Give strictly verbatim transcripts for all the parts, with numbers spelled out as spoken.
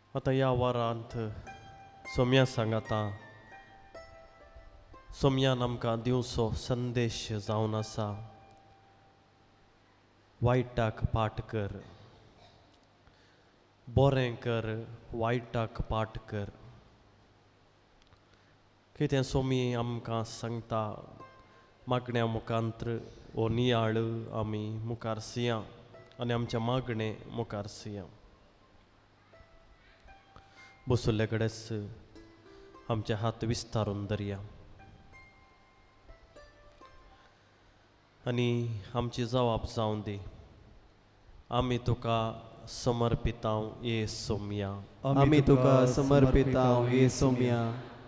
आता या वारांत सोम्या सांगाता सोम्यान आमकां दिवचो संदेश जावन आसा वायटाक पाट कर, बरें कर, वायटाक पाट कर. कितें सोमी आमकां सांगता मागण्या मुखांत्र हो नियाळ आमी मुखार सिया आनी आमचे मागणे मुखार सिया. बसुल्ले कडेच आमचे हात विस्तारून धरया आनी आमची जबाब जावं दी. आमी तुका समर्पितांव ये सोम्या, आमी तुका समर्पितांव ये सोम्या.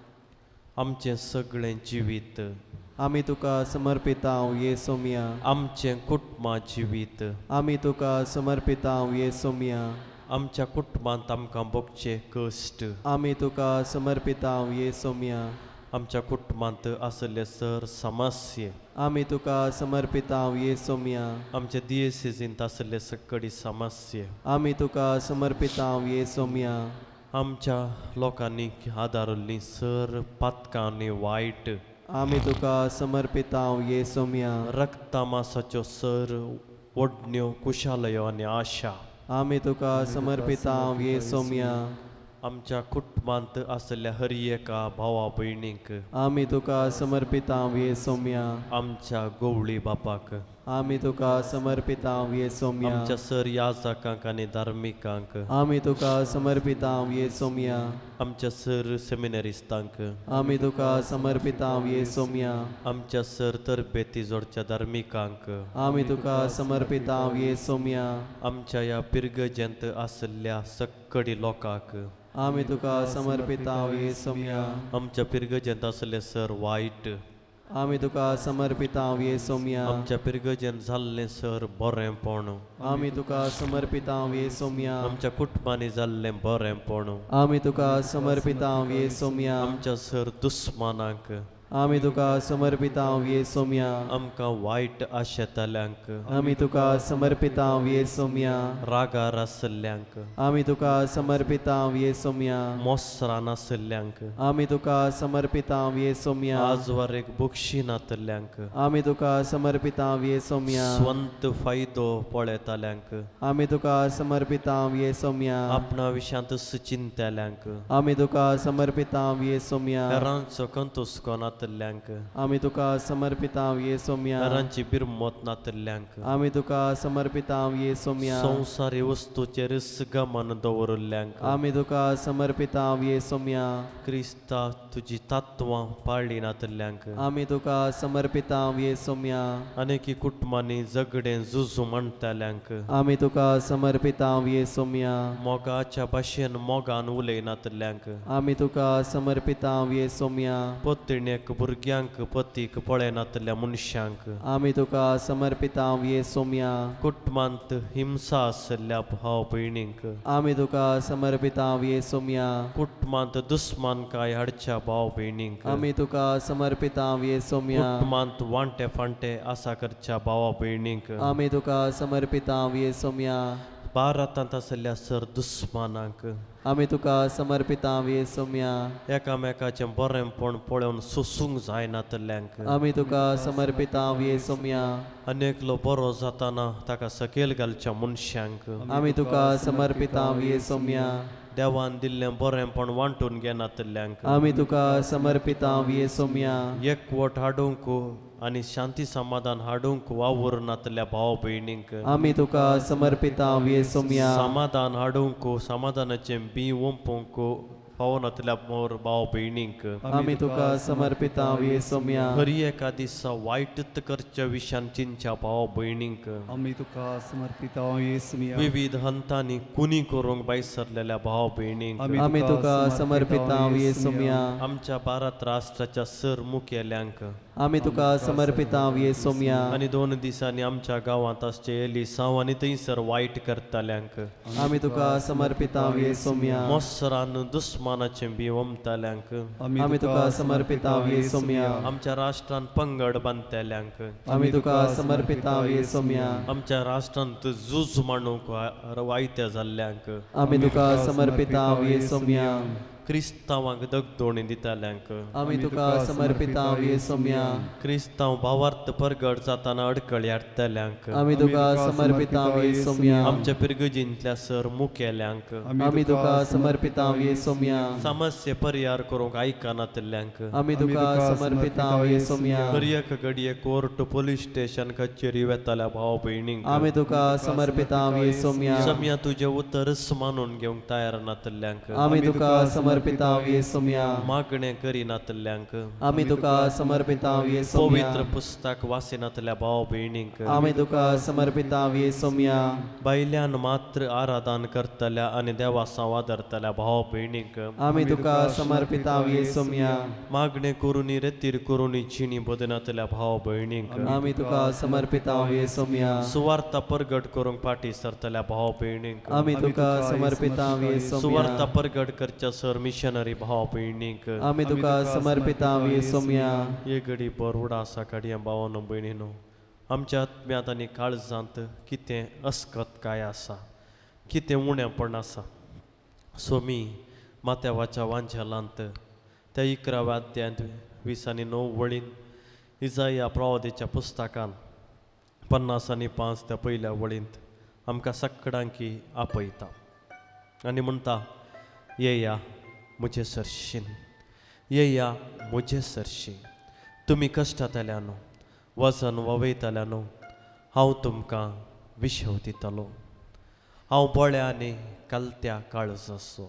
आमचें सगळें जिवीत आमी तुका समर्पितांव ये सोम्या. आमचें कुटुंबा जिवीत आमी तुका समर्पितांव ये सोम्या. आमच्या कुटुंबांत आमकां भोगचे कश्ट आमी तुका समर्पितांव ये सोम्या. आमच्या कुटुंबांत आसले सर समस्ये आमी तुका समर्पितांव ये सोम्या. आमच्या दियेसीजींत आसले सकडी समस्ये आमी तुका समर्पितांव ये सोम्या. आमच्या लोकांनी आदारल्लीं सर पातकां आनी वायट आमी तुका समर्पितांव ये सोम्या. रक्तमासाच्यो सर ओडण्यो कुशालयो आनी आशा आमी तुका समर्पितांव ये सोम्या. आमच्या कुटुंबांत आसल्या हर एका भावा भयणीक आमी तुका समर्पितांव ये सोम्या. आमच्या गवळी बापाक आमी तुका समर्पितांव ये सोम्या. आमच्या सर याजकांक आनी धार्मिकांक आमी तुका समर्पितांव ये सोम्या. आमच्या सर सेमिनरिस्तांक आमी तुका समर्पितांव ये सोम्या. आमच्या सर तरबेती जोडच्या धार्मिकांक आमी तुका समर्पितांव ये सोम्या. आमच्या ह्या पिरगजेंत आसल्या सक्कडी लोकांक आमी तुका समर्पितांव ये सोम्या. आमच्या पिरगजेंत आसले सर वायट आमी तुका समर्पितांव ये सोम्या. आमच्या पिरगजेंत जाल्लें सर बरेंपण आमी तुका समर्पितांव ये सोम्या. आमच्या कुटुंबांनी जाल्लें बरेंपण आमी तुका समर्पितांव ये सोम्या. आमच्या सर दुस्मानांक आमी तुका समर्पितांव ये सोम्या. आमकां वायट आशेताल्यांक आमी तुका समर्पितांव ये सोम्या. रागार आसल्ल्यांक आमी तुका समर्पितांव ये सोम्या. मोसरान आसल्ल्यांक आमी तुका समर्पितांव ये सोम्या. आजवारेक बुक्षिनातल्यांक आमी तुका समर्पितांव ये सोम्या. स्वंत फायदो पळयताल्यांक आमी तुका समर्पितांव ये सोम्या. आपणा विशांत चिंतल्यांक आमी तुका समर्पितांव ये सोम्या. घरांचो कंतुस्को नातल्यांक आमी तुका समर्पितांव ये सोम्या. घरांची बिरमत नातल्यांक आमी तुका समर्पितांव ये सोम्या. संवसारी वस्तूचेर गमन दवरल्ल्यांक आमी तुका समर्पितांव ये सोम्या. क्रिस्ता तुजी तत्वां पाळली नातल्यांक आमी तुका समर्पितांव ये सोम्या. अनेकी कुटुंबांनी झगडें झुजू म्हणटाल्यांक आमी तुका समर्पितांव ये सोम्या. मोगाच्या भाशेन मोगान उलयनातल्यांक आमी तुका समर्पितांव ये सोम्या. पत्नीक भुरग्यांक पतीक पळयनातल्या मनशांक आमी तुका समर्पितांव ये सोम्या. कुटुंबांत हिंसा आसल्या भाव भयणींक आमी तुका समर्पितांव ये सोम्या. कुटुंबांत दुस्मानकाय हाडच्या भाव भयणींक आमी तुका समर्पितांव ये सोम्या. कुटुंबांत वांटे फांटे आसा करच्या भावा भयणींक आमी तुका समर्पितांव ये सोम्या. भारतांत आसल्या सर दुस्मानांक आमी तुका समर्पितांव ये सोम्या. एकामेकाचें बरेंपण पळोवन सोसूंक जायनातल्यांक आमी तुका समर्पितांव ये सोम्या. अनेकलो बरो जाताना ताका सकयल घालच्या मनशांक आमी तुका समर्पितांव ये सोम्या. देवान दिल्लें बरेंपण वांटून घेनातल्यांक आमी तुका समर्पितांव ये सोम्या. एकवट हाडूंक आनी शांती समाधान हाडूंक वावुरनातल्या भाव भयणींक आमी तुका समर्पितांव ये सोम्या. समाधान हाडूंक समाधानाचें बी ओंपूंक पावनातल्या मोर भाव भयणींक आमी तुका समर्पितांव ये सोम्या. खरी एका दिसा वायटत करच्या विशयान चिंच्या भाव भयणींक आमी तुका समर्पितांव ये सोम्या. विविध हंतांनी कुनी करूंक बायसरलेल्या भाव भयणींक आमी तुका समर्पितांव ये सोम्या. आमच्या भारत राष्ट्राच्या सर मुखेल्यांक आमी तुका समर्पिता ये सौम्या आनी दोन दिसांनी आमच्या गांवांत आसचे साव आनी थंयसर वायट करताल्यांक आमी तुका समर्पिता ये सौम्या मोसरान दुस्मानाचें बी वमताल्यांक आमी तुका समर्पिता ये सौम्या आमच्या राष्ट्रान पंगड बांदताल्यांक आमी तुका समर्पिता ये सौम्या आमच्या राष्ट्रांत झूज मांडूंक वा- वायत्या जाल्ल्यांक आमी तुका समर्पिता ये सौम्या क्रिस्तांवांक दगदोणी दिताल्यांक आमी तुका समर्पिता ये सौम्या क्रिस्तांव भावार्थ परगट जाताना अडखळी हाडटाल्यांक आमी तुका समर्पिता ये सौम्या आमच्या पिरगजींतल्या सर मुखेल्यांक आमी तुका समर्पिता ये सौम्या समस्ये परिहार करूंक आयकनातल्यांक आमी तुका समर्पिता ये सौम्या घडयेक घडये कोर्ट पुलीस स्टेशन कचेरी वेताल्या भाव भयणींक आमी तुका समर्पिता ये सौम्या सम्या तुजें उतरच मानून घेवंक तयार नातल्यांक आमी तुका समर्पिता ये सौम्या मागणें करिनातल्यांक आमी तुका समर्पिता ये सौम्या पवित्र पुस्तक वासिनातल्या भाव भयणींक आमी तुका समर्पिता ये सौम्या बायल्यान मात्र आराधन करतल्या आनी देवा संवादरतल्या भाव भयणींक आमी तुका समर्पिता ये सौम्या मागणें करुनी रेतीर करुनी चिणी बदनातल्या भाव भयणींक आमी तुका समर्पिता ये सौम्या सुवार्ता परगट करूंक फाटी सरतल्या भाव भयणींक आमी तुका समर्पिता ये सुवार्ता सौम्या परगट करच्या सर मिशनरी भाव भयणींक आमी तुका समर्पिता ये सौम्या ये घडी बरोडा आसा काडया भावानो भयणीनो आमच्या आत्म्यांत आनी काळजांत कितें अस्कत काय आसा कितें उणेंपण आसा सोमी माथेवाच्या वांझेलांत त्या इकराव्या अध्यायांत वीस आनी णव वळीन इजाया प्रवादीच्या पुस्तकान पन्नास आनी पांच त्या पयल्या वळींत आमकां सगळ्यांकी आपयता आनी म्हणटा येया मुझे सरशीन येया मुझे सरशी तुमी कश्टांतल्यानो वजन ववयतल्यानो हांव तुमकां विशव दितलो हांव बळ्या आनी कलत्या काळज असो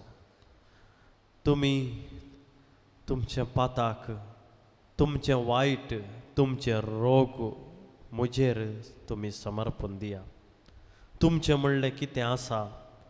तुमी तुमचे पाताक तुमचे वायट तुमचे रोग मुजेर तुमी समर्पण दिया तुमचें म्हणलें कितें आसा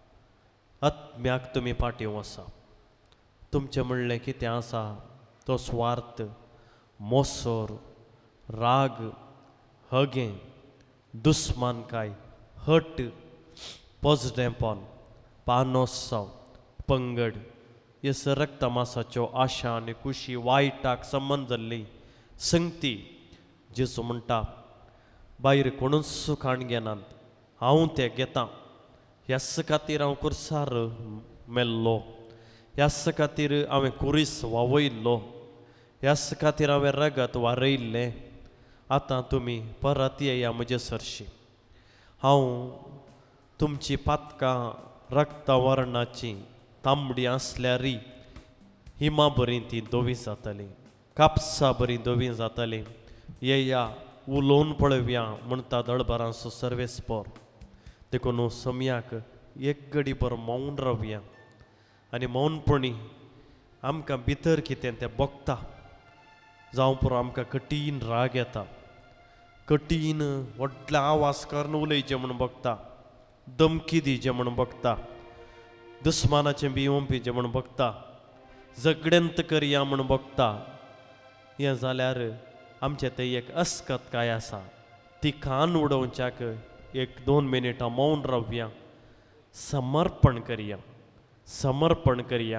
आत्म्याक तुमी पाट्यो आसा तुमचें म्हणलें कितें आसा तो स्वार्थ मोसोर राग हगें दुस्मानकाय हट पोजडेपण पानोत्सव पंगड ह्यो रक्त मासाच्यो आशा आनी खुशी वायटाक संबंद जाल्ली संगती जेजू म्हणटा भायर कोणूच सुखाण घेनात हांव तें घेतां ह्याच खातीर हांव कुर्सार मेल्लो ह्याच खातीर हांवें कुरीस वावयल्लो ह्याच खातीर हांवें रगत वारयल्लें आतां तुमी परत येया म्हजे सरशी हांव तुमची पातकां रक्ता वर्णाची तांबडी आसल्यारी हिमा बरीं ती धवी जातलीं कापसां बरीं धवी जातलीं येया उलोवन पळोवया म्हणटा दळबरांचो सर्वेस्पर देखून सम्याक एक घडी भर मौन रावया आनी मौनपणी आमकां भितर कितें तें बगता जावं पुरो आमकां कठीण राग येता कठीण व्हडले आवाज करून उलयचें म्हूण बगता धमकी दिवचें म्हूण बगता दुस्मानाचें बिवंपीचें म्हूण बगता झगड्यांत करया म्हूण बगता हें जाल्यार आमचें तें एक अस्कत काय आसा ती कान उडोवच्याक एक दोन मिनिटां मौन रावया समर्पण करया समर्पण करया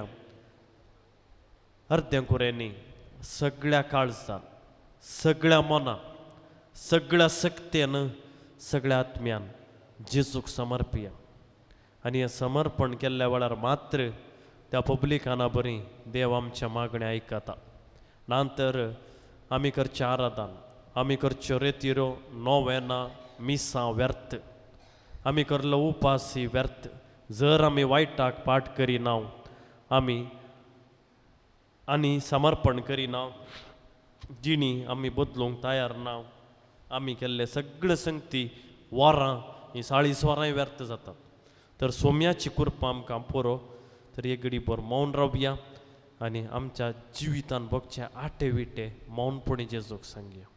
अर्द्या कुरेनी सगळ्या काळजान सगळ्या मनान सगळ्या सक्तेन सगळ्या आत्म्यान जेजूक समर्पया आनी हें समर्पण केल्ल्या वेळार मात्र त्या पब्लिकाना बरी देव आमच्या मागण्या आयकता नांतर आमी करचें आराधन आमी करच्यो रेतिरो नोवेना मिसां व्यर्थ आमी करलो उपास ही व्यर्थ जर आमी वायटाक पाठ करिना आमी आनी समर्पण करिना जिणी आमी बदलूंक तयार ना आमी केल्ले सगळे संगती वरां ही साळीस वरांय व्यर्थ जातात तर सोम्याची कृपा आमकां पुरो तर एक घडी भर मौन रावया आनी आमच्या जिवितान बगचे आटे विटे मौनपणी जेजूक सांगया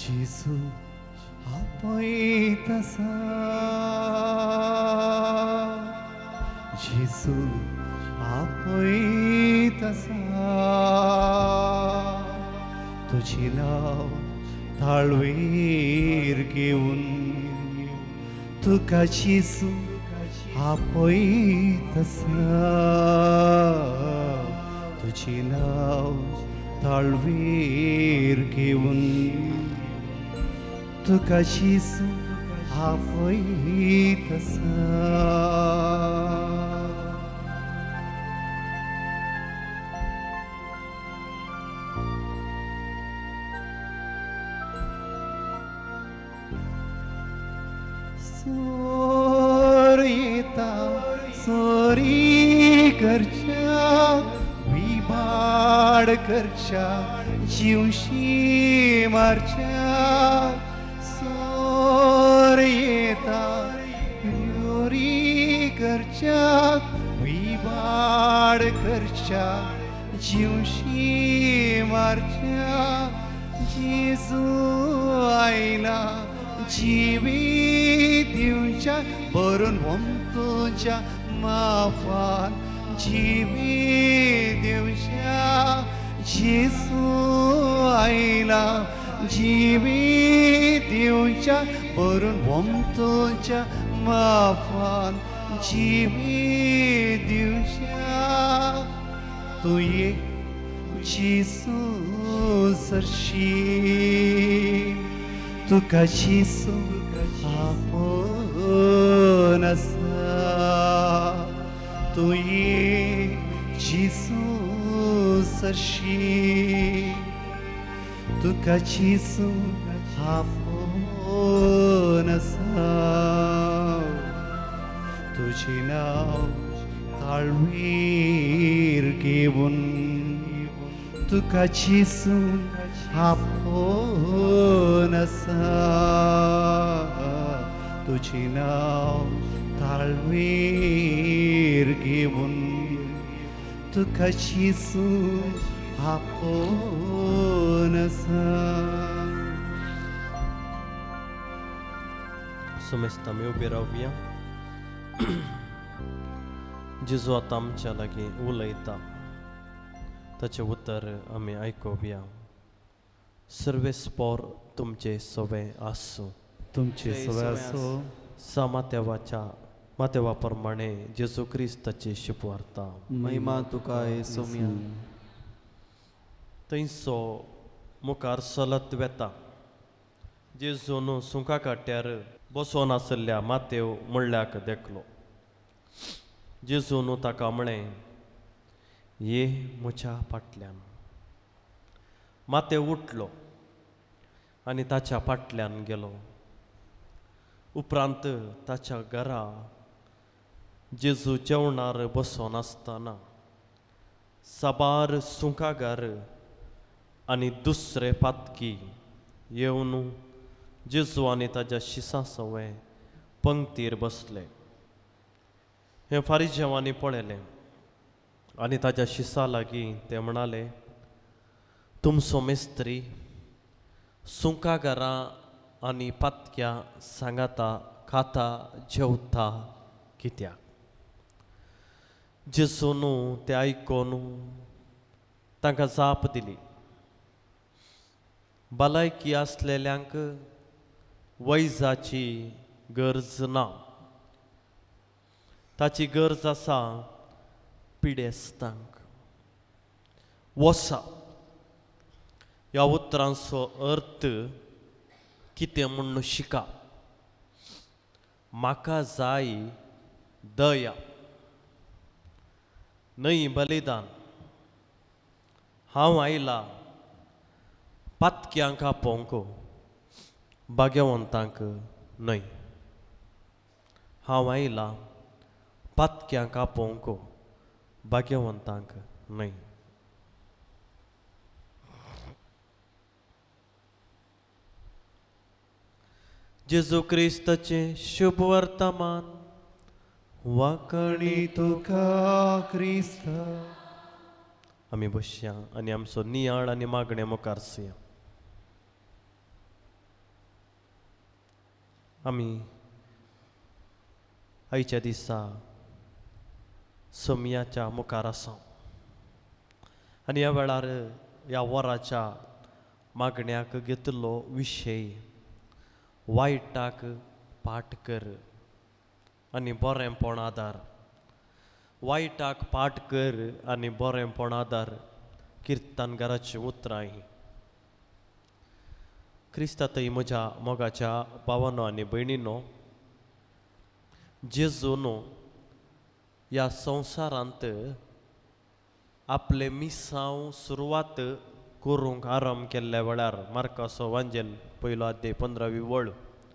जेजू आपयतसा जेजू आपयतसा तुझे नाव ताळवेर घेऊन तुका जेजू आपयतसा तुझे नाव ताळवेर घेऊन तुका जेजू आपयतसा सोर येता सोरी करच्या विबाड करच्या जीवशी मारच्या सोर येता योरी करच्या विबाड करच्या जीवशी मारच्या जेजू आयला जिवीत दिवच्या बरून तुझ्या माफान जिवीत दिवच्या जेजू आयला जिवीत दिवच्या बरून तुझ्या माफान जिवीत दिवच्या तुये जेजू सरशी तुका जेजू आपणसा तुये जेजू सरशी तुका जेजू आपणसा तुझे नाव ताळवेर घेऊन तुका जेजू आपणसा तुझे नाव ताळवेर घेऊन तुका जेजू आपणसा समेस्त आमी उबे रावया. जेजू आतां आमच्या लागीं उलयता ताचें उतर आमी आयकुया. सर्वेस्पोर तुमचे सवे आसूं. तुमचे सवे आसो सा मातेवाच्या मातेवा प्रमाणे जेजू क्रिस्ताची शिपवार्ता. महिमा तुका येसुम्या. थंयसो मुखार चलत वेता. जेजून सुंका काट्यार बसोन आसल्या मातेव म्हणल्याक देखलो. जेजून ताका म्हळें, ये म्हज्या फाटल्यान. मातेव उठलो आनी ताच्या फाटल्यान गेलो. उपरांत ताच्या घरा जेजू जेवणार बसोन आसतना साबार सुंकागार आनी दुसरे पातकी येवन जेजू आनी ताच्या शिसां सवय पंक्तीर बसले. हे फारिजेवांनी पळयलें आनी ताच्या शिसां लागीं ते म्हणाले, तुमचो मेस्त्री सुंकागारां आनी पातक्या सांगाता खाता जेवता कित्याक? जेजून ते आयकोन तांकां जाप दिली, भलायकी आसलेल्यांक वैजाची गरज ना, ताची गरज आसा पिडेस्तांक. वसा ह्या उतरांचो अर्थ कितें म्हूण शिका. म्हाका जाय दया, न्हय बलिदान. हांव आयला पातक्यांक आपोवंक, भाग्यवंतांक न्हय. हांव आयला पातक्यांक आपोवंक, भाग्यवंतांक न्हय. जेजू क्रिस्ताचे शुभ वर्तमान. वाकणी तुका क्रिस्त. आमी बसया आनी आमचो नियाळ आनी मागणे मुखार सुया. आमी आयच्या दिसा सोमयाच्या मुखार आसा आनी ह्या वेळार ह्या वराच्या मागण्याक घेतलो विशय वायटाक पाट कर आनी बरेंपण आदार. वायटाक पाट कर आनी बरेंपण आदार किर्तनकाराची उतरां ही. क्रिस्तांतय म्हज्या मोगाच्या भावांनो आनी भयणींनो, जेजून ह्या संवसारांत आपले मिसांव सुरवात करूंक आरंभ केल्ल्या वेळार मार्काचो वांजेल पयलो अध्याय पंदरावी वळ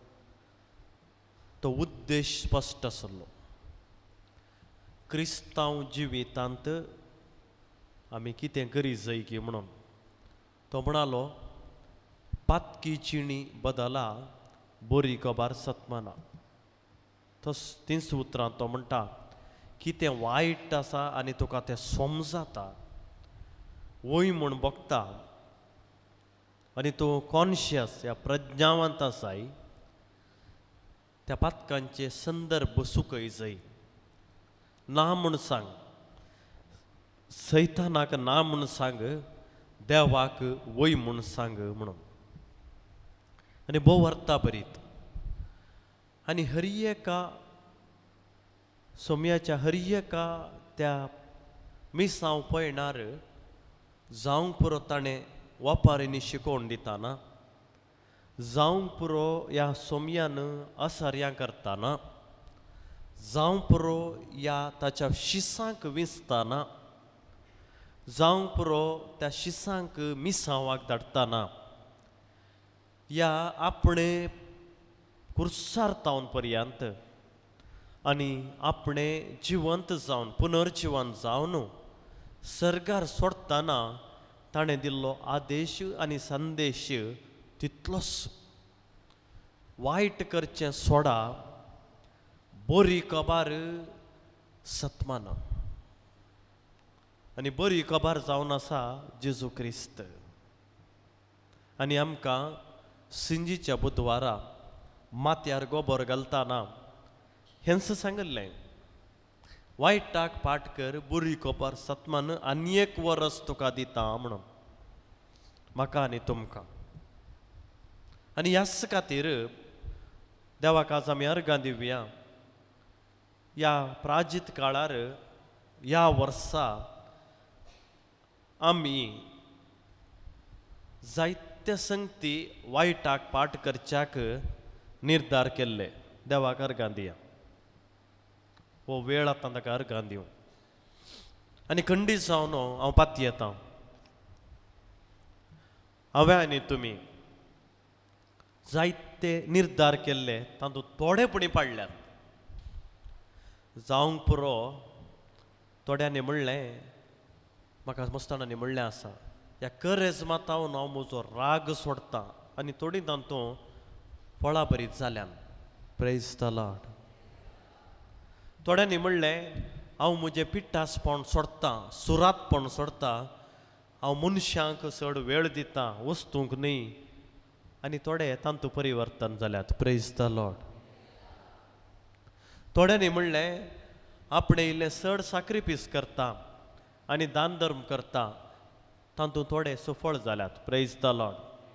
तो उद्देश स्पश्ट आसलो. क्रिस्तांव जिवितांत आमी कितें करी जाय की म्हणून तो म्हणालो, पातकी चिणी बदला बरी कबार सत्माना. तस तीन उतरां तो म्हणटा कितें वायट आसा आनी तुका तें समजता वय म्हूण बगता आनी तूं कॉन्शियस ह्या प्रज्ञावंत आसाय त्या पातकांचे संदर्भ सुकय जाय. ना म्हूण सांग, सैतानाक ना म्हूण सांग, देवाक वय म्हूण सांग म्हणून. आनी भोव अर्था बरीत. आनी हर एका सोम्याच्या हर एका त्या मिसांव पळयणार जावंक पुरो ताणें वापारीनी शिकोवन दिताना, जावंक पुरो ह्या सोमयान असर्यां करताना, जावंक पुरो ह्या ताच्या शिसांक विंचताना, जावंक पुरो त्या शिसांक मिसांवाक धाडटाना, ह्या आपणे कुर्सारतावन पर्यंत आनी आपणे जिवंत जावन पुनर्जिवन जावन सर्गार सोडटाना ताणें दिल्लो आदेश आनी संदेश तितलोच. वायट करचें सोडा, बरी कबार सत्माना. आनी बरी कबार जावन आसा जेजू क्रिस्त. आनी आमकां सिंजीच्या बुधवारा माथ्यार गोबर घालतना हेंच सांगलें, वायटाक पाट कर, बरी कबार सत्मान आनी एक वरस तुका दिता म्हणून, म्हाका आनी तुमकां. आनी ह्याच खातीर देवाक आज आमी अर्गां दिवया. ह्या प्राजीत काळार ह्या वर्सा आमी जायत्या संगती वायटाक पाट करच्याक निर्धार केल्ले. देवाक अर्गां दिया. हो वेळ आतां ताका अर्गां दिवं. आनी खंडीत जावन हांव पाती येता. हांवें आनी तुमी जायते निर्धार केल्ले, तातूंत थोडेपणी पाडल्यात. जावंक पुरो थोड्यांनी म्हणलें, म्हाका मस्ताणांनी म्हणलें आसा, ह्या करेजमातावन हांव म्हजो राग सोडटां आनी थोडीं तातूंत फळां बरीत जाल्यान. Praise the Lord. थोड्यांनी म्हणलें, हांव म्हजें पिट्टासपण सोडटां, सुरातपण सोडटां, हांव मनशांक चड वेळ दितां, वस्तूंक न्ही. आनी थोडे तांतूंत परिवर्तन जाल्यात. Praise the Lord. थोड्यांनी म्हणलें, आपणे इल्लें चड सॅक्रिफीस करता आनी दान धर्म करता, तातूंत थोडे सफळ जाल्यात. Praise the Lord.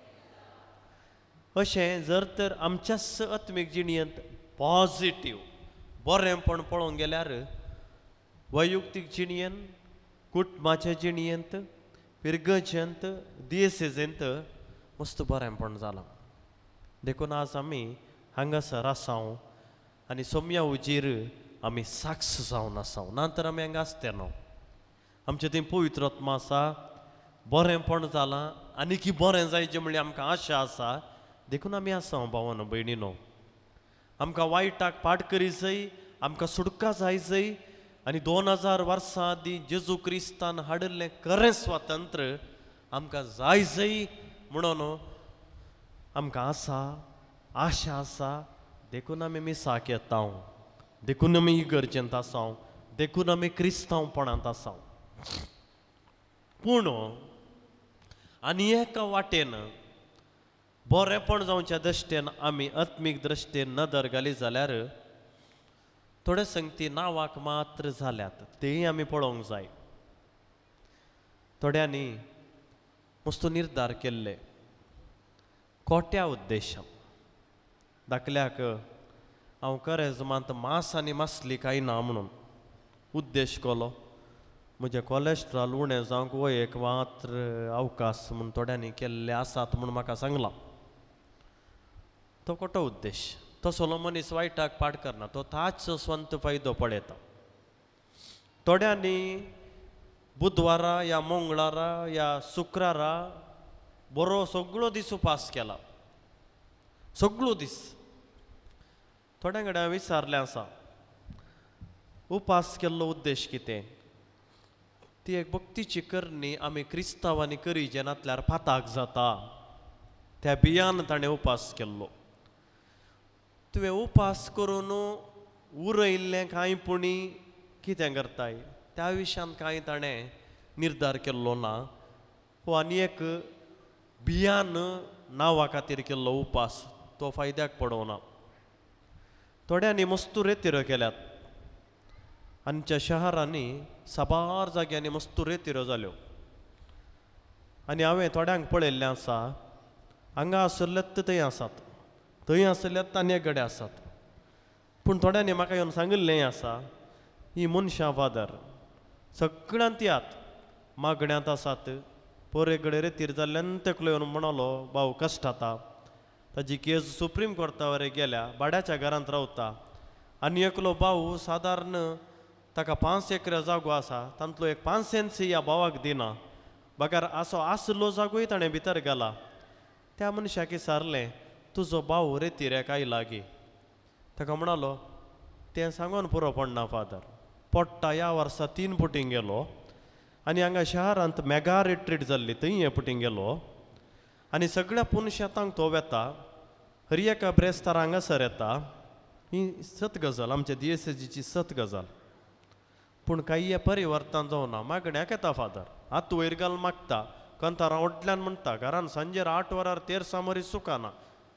अशें जर तर आमच्याच आत्मीक जिणेंत पॉजिटीव बरेंपण पळोवंक गेल्यार वैयक्तीक जिणेंत, कुटुंबाच्या जिणेंत, पिरगजेंत, दियेसेजेंत मस्त बरेंपण जालां. देखून आज आमी हांगासर आसाव आनी सोम्या उजीर आमी साक्ष जावन आसाव. नातर आमी हांगा आसते न्हू. आमचें थंय पवित्र आत्मा आसा, बरेंपण जालां आनीक बरें जायचें म्हणल्यार आमकां आशा आसा. देखून आमी आसा भावानो भयणीनो. आमकां वायटाक पाट करी जाय, आमकां सुटका जाय जाय. आनी दोन हजार वर्सां आदीं जेजू क्रिस्तान हाडिल्लें खरें स्वातंत्र्य आमकां जाय जाय म्हणून आमकां आसा, आशा आसा. देखून आमी मिसाक येताव, देखून आमी इगर्जेंत आसाव, देखून आमी क्रिस्तांवपणांत आसाव. पूण आनी एका वाटेन बरेपण जावच्या दृश्टेन आमी आत्मीक दृश्टेन नदर घाली जाल्यार थोडे संगती नांवाक मात्र जाल्यात तेय आमी पळोवंक जाय. थोड्यांनी मस्त निर्धार केल्ले कोट्या उद्देशान दाखल्याक हांव करेजमांत मांस आनी मासली खायना म्हणून उद्देश केलो. म्हजें कोलेस्ट्रॉल उणें जावंक वो एक मात्र अवकाश म्हूण थोड्यांनी केल्ले आसात म्हूण म्हाका सांगलां. तो खोटो उद्देश. तसलो मनीस वायटाक पाड करना, तो ताचो स्वंत फायदो पळयता. थोड्यांनी बुधवारा या मंगळारा या शुक्रारा बरो सगळो दीस उपास केला, सगळो दीस. थोड्या कडेन विचारलें आसा उपास केल्लो उद्देश कितें. ती एक भक्तीची करणी आमी क्रिस्तांवांनी करी जेन्नातल्यार फाताक जाता त्या बियान ताणें उपास केल्लो. तुवें उपास करून उरयल्लें कांय पुणी कितें करताय त्या विशयान कांय ताणें निर्धार केल्लो ना. हो आनी एक बियान नांवा खातीर केल्लो उपास तो फायद्याक पडोवना. थोड्यांनी मस्तुरे तिरो केल्यात. आमच्या शहरांनी साबार जाग्यांनी मस्तुरे तिरो जाल्यो आनी हांवें थोड्यांक पळयल्लें आसा हांगा आसल्यात थंय आसात, थंय आसल्यात आनी एक कडेन आसात. पूण थोड्यांनी म्हाका येवन सांगिल्लें आसा ही मनशां फादर सगळ्यांत यात मागण्यांत आसात. परे कडेन रेतीर जाल्ल्यान तेकलो येवन म्हणलो भाऊ कश्ट जाता. ताजी केस सुप्रीम कोर्टा वरें गेल्या, भाड्याच्या घरांत रावता आनी एकलो भाऊ सादारण ताका पांच एकर जागो आसा तांतलो एक पांच सेन्स ह्या भावाक दिना. बगार असो आसलो जागोय ताणें भितर गेला. त्या मनशाक विचारलें तुजो भाव रेतीरेक आयला गे. ताका म्हणलो तें सांगून पुरो पडना फादर. पोट्टा ह्या वर्सा तीन पुटींग गेलो आनी हांगा शहरांत मेगा रिट्रीट जाल्ली थंय हे पुटींग गेलो आनी सगळ्या पुनशेतांक तो वेता. हर एका ब्रेस्तार हांगासर येता. ही सत गजाल आमच्या दिएसएजीची सत गजाल. पूण काही परिवर्तन जावना. मागण्याक येता फादर, आत वयर घाल मागता, कंतारां ओटल्यान म्हणटा, घरान सांजेर आठ वरार तेर सामोरी सुकाना.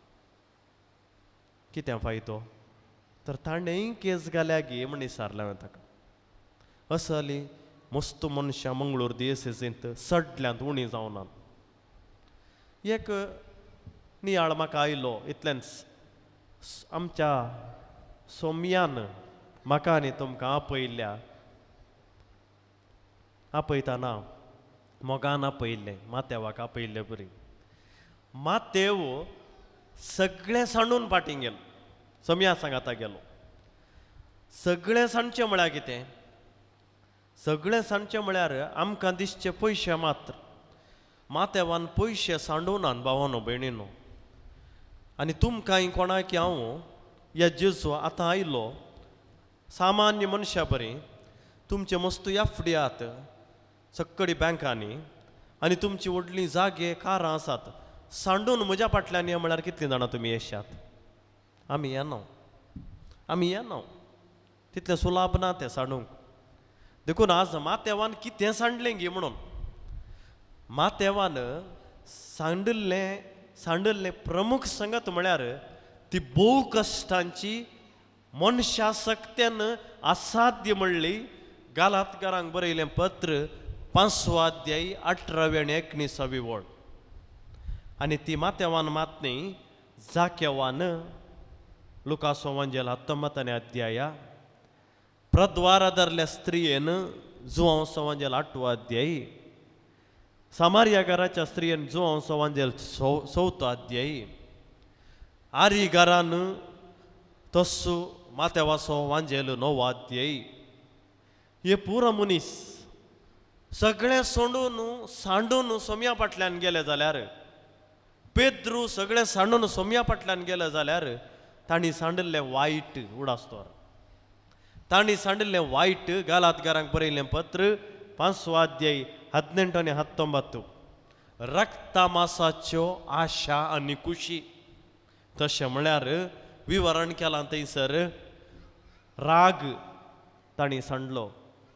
कितें फायदो? तर ताणेंय केस घाल्या गे म्हण विचारलें हांवें ताका. असली मस्त मनशां मंगळूर दिएसएजींत सडल्यांत उणी जावनात. एक नियाळ म्हाका आयलो इतल्यान आमच्या सोम्यान म्हाका आनी तुमकां आपयल्ल्या आपयतना मोगान आपयल्लें, मातेवाक आपयल्लें बरी. मातेव सगळें सांडून फाटीं गेलो. सोम्या सांगाता गेलो. सगळें सांडचें म्हळ्यार कितें? सगळें सांडचें म्हळ्यार आमकां दिसचे पयशे मात्र. मातेवान पयशे सांडूनात भावानो भयणीनो. आनी तुमकांय कोणाक हांव ह्या जेजू आतां आयलो सामान्य मनशा बरी तुमचे मस्तू एफडी आहात सक्कडी बँकांनी आनी तुमची व्हडली जागे कारां आसात. सांडून म्हज्या फाटल्यान ये म्हळ्यार कितलीं जाणां तुमी येशात? आमी येना, आमी येना. तितलें सुलाभ ना तें सांडूंक. देखून आज मातेवान कितें सांडलें गे म्हणून मातेवान सांडिल्लें सांडिल्लें प्रमुख संगत म्हळ्यार ती भोव कश्टांची मनशा सक्तेन असाध्य म्हणली गालातकारांक बरयलें पत्र पांचवो अध्याय अठरावी आनी एकोणिसावी वळ. आनी ती मातेवान मात न्ही जाकेवान लुकासो वांजेल हत्तोंबत्तने अध्याया प्रद्वारा धरल्या स्त्रियेन जुवांव सवांजेल आठवो अध्यायी सामारिया घराच्या स्त्रियेन जुवांव सवांजेल चवथो अध्यायी आरी घरान तस्सू मातेवासो वांजेल णवो अध्यायी. हे पुरो मनीस सगळें सोडून सांडून सोम्या फाटल्यान गेले जाल्यार पेद्रू सगळें सांडून सोम्या फाटल्यान गेले जाल्यार तांणी सांडिल्लें वायट उडासतोर. तांणी सांडिल्लें वायट गालातकारांक बरयल्लें पत्र पांचवो अध्याय हदिनेंटु आनी हत्तोंबत्त. रक्ता मासाच्यो आशा आनी खुशी. तशें म्हळ्यार विवरण केलां थंयसर राग तांणी सांडलो.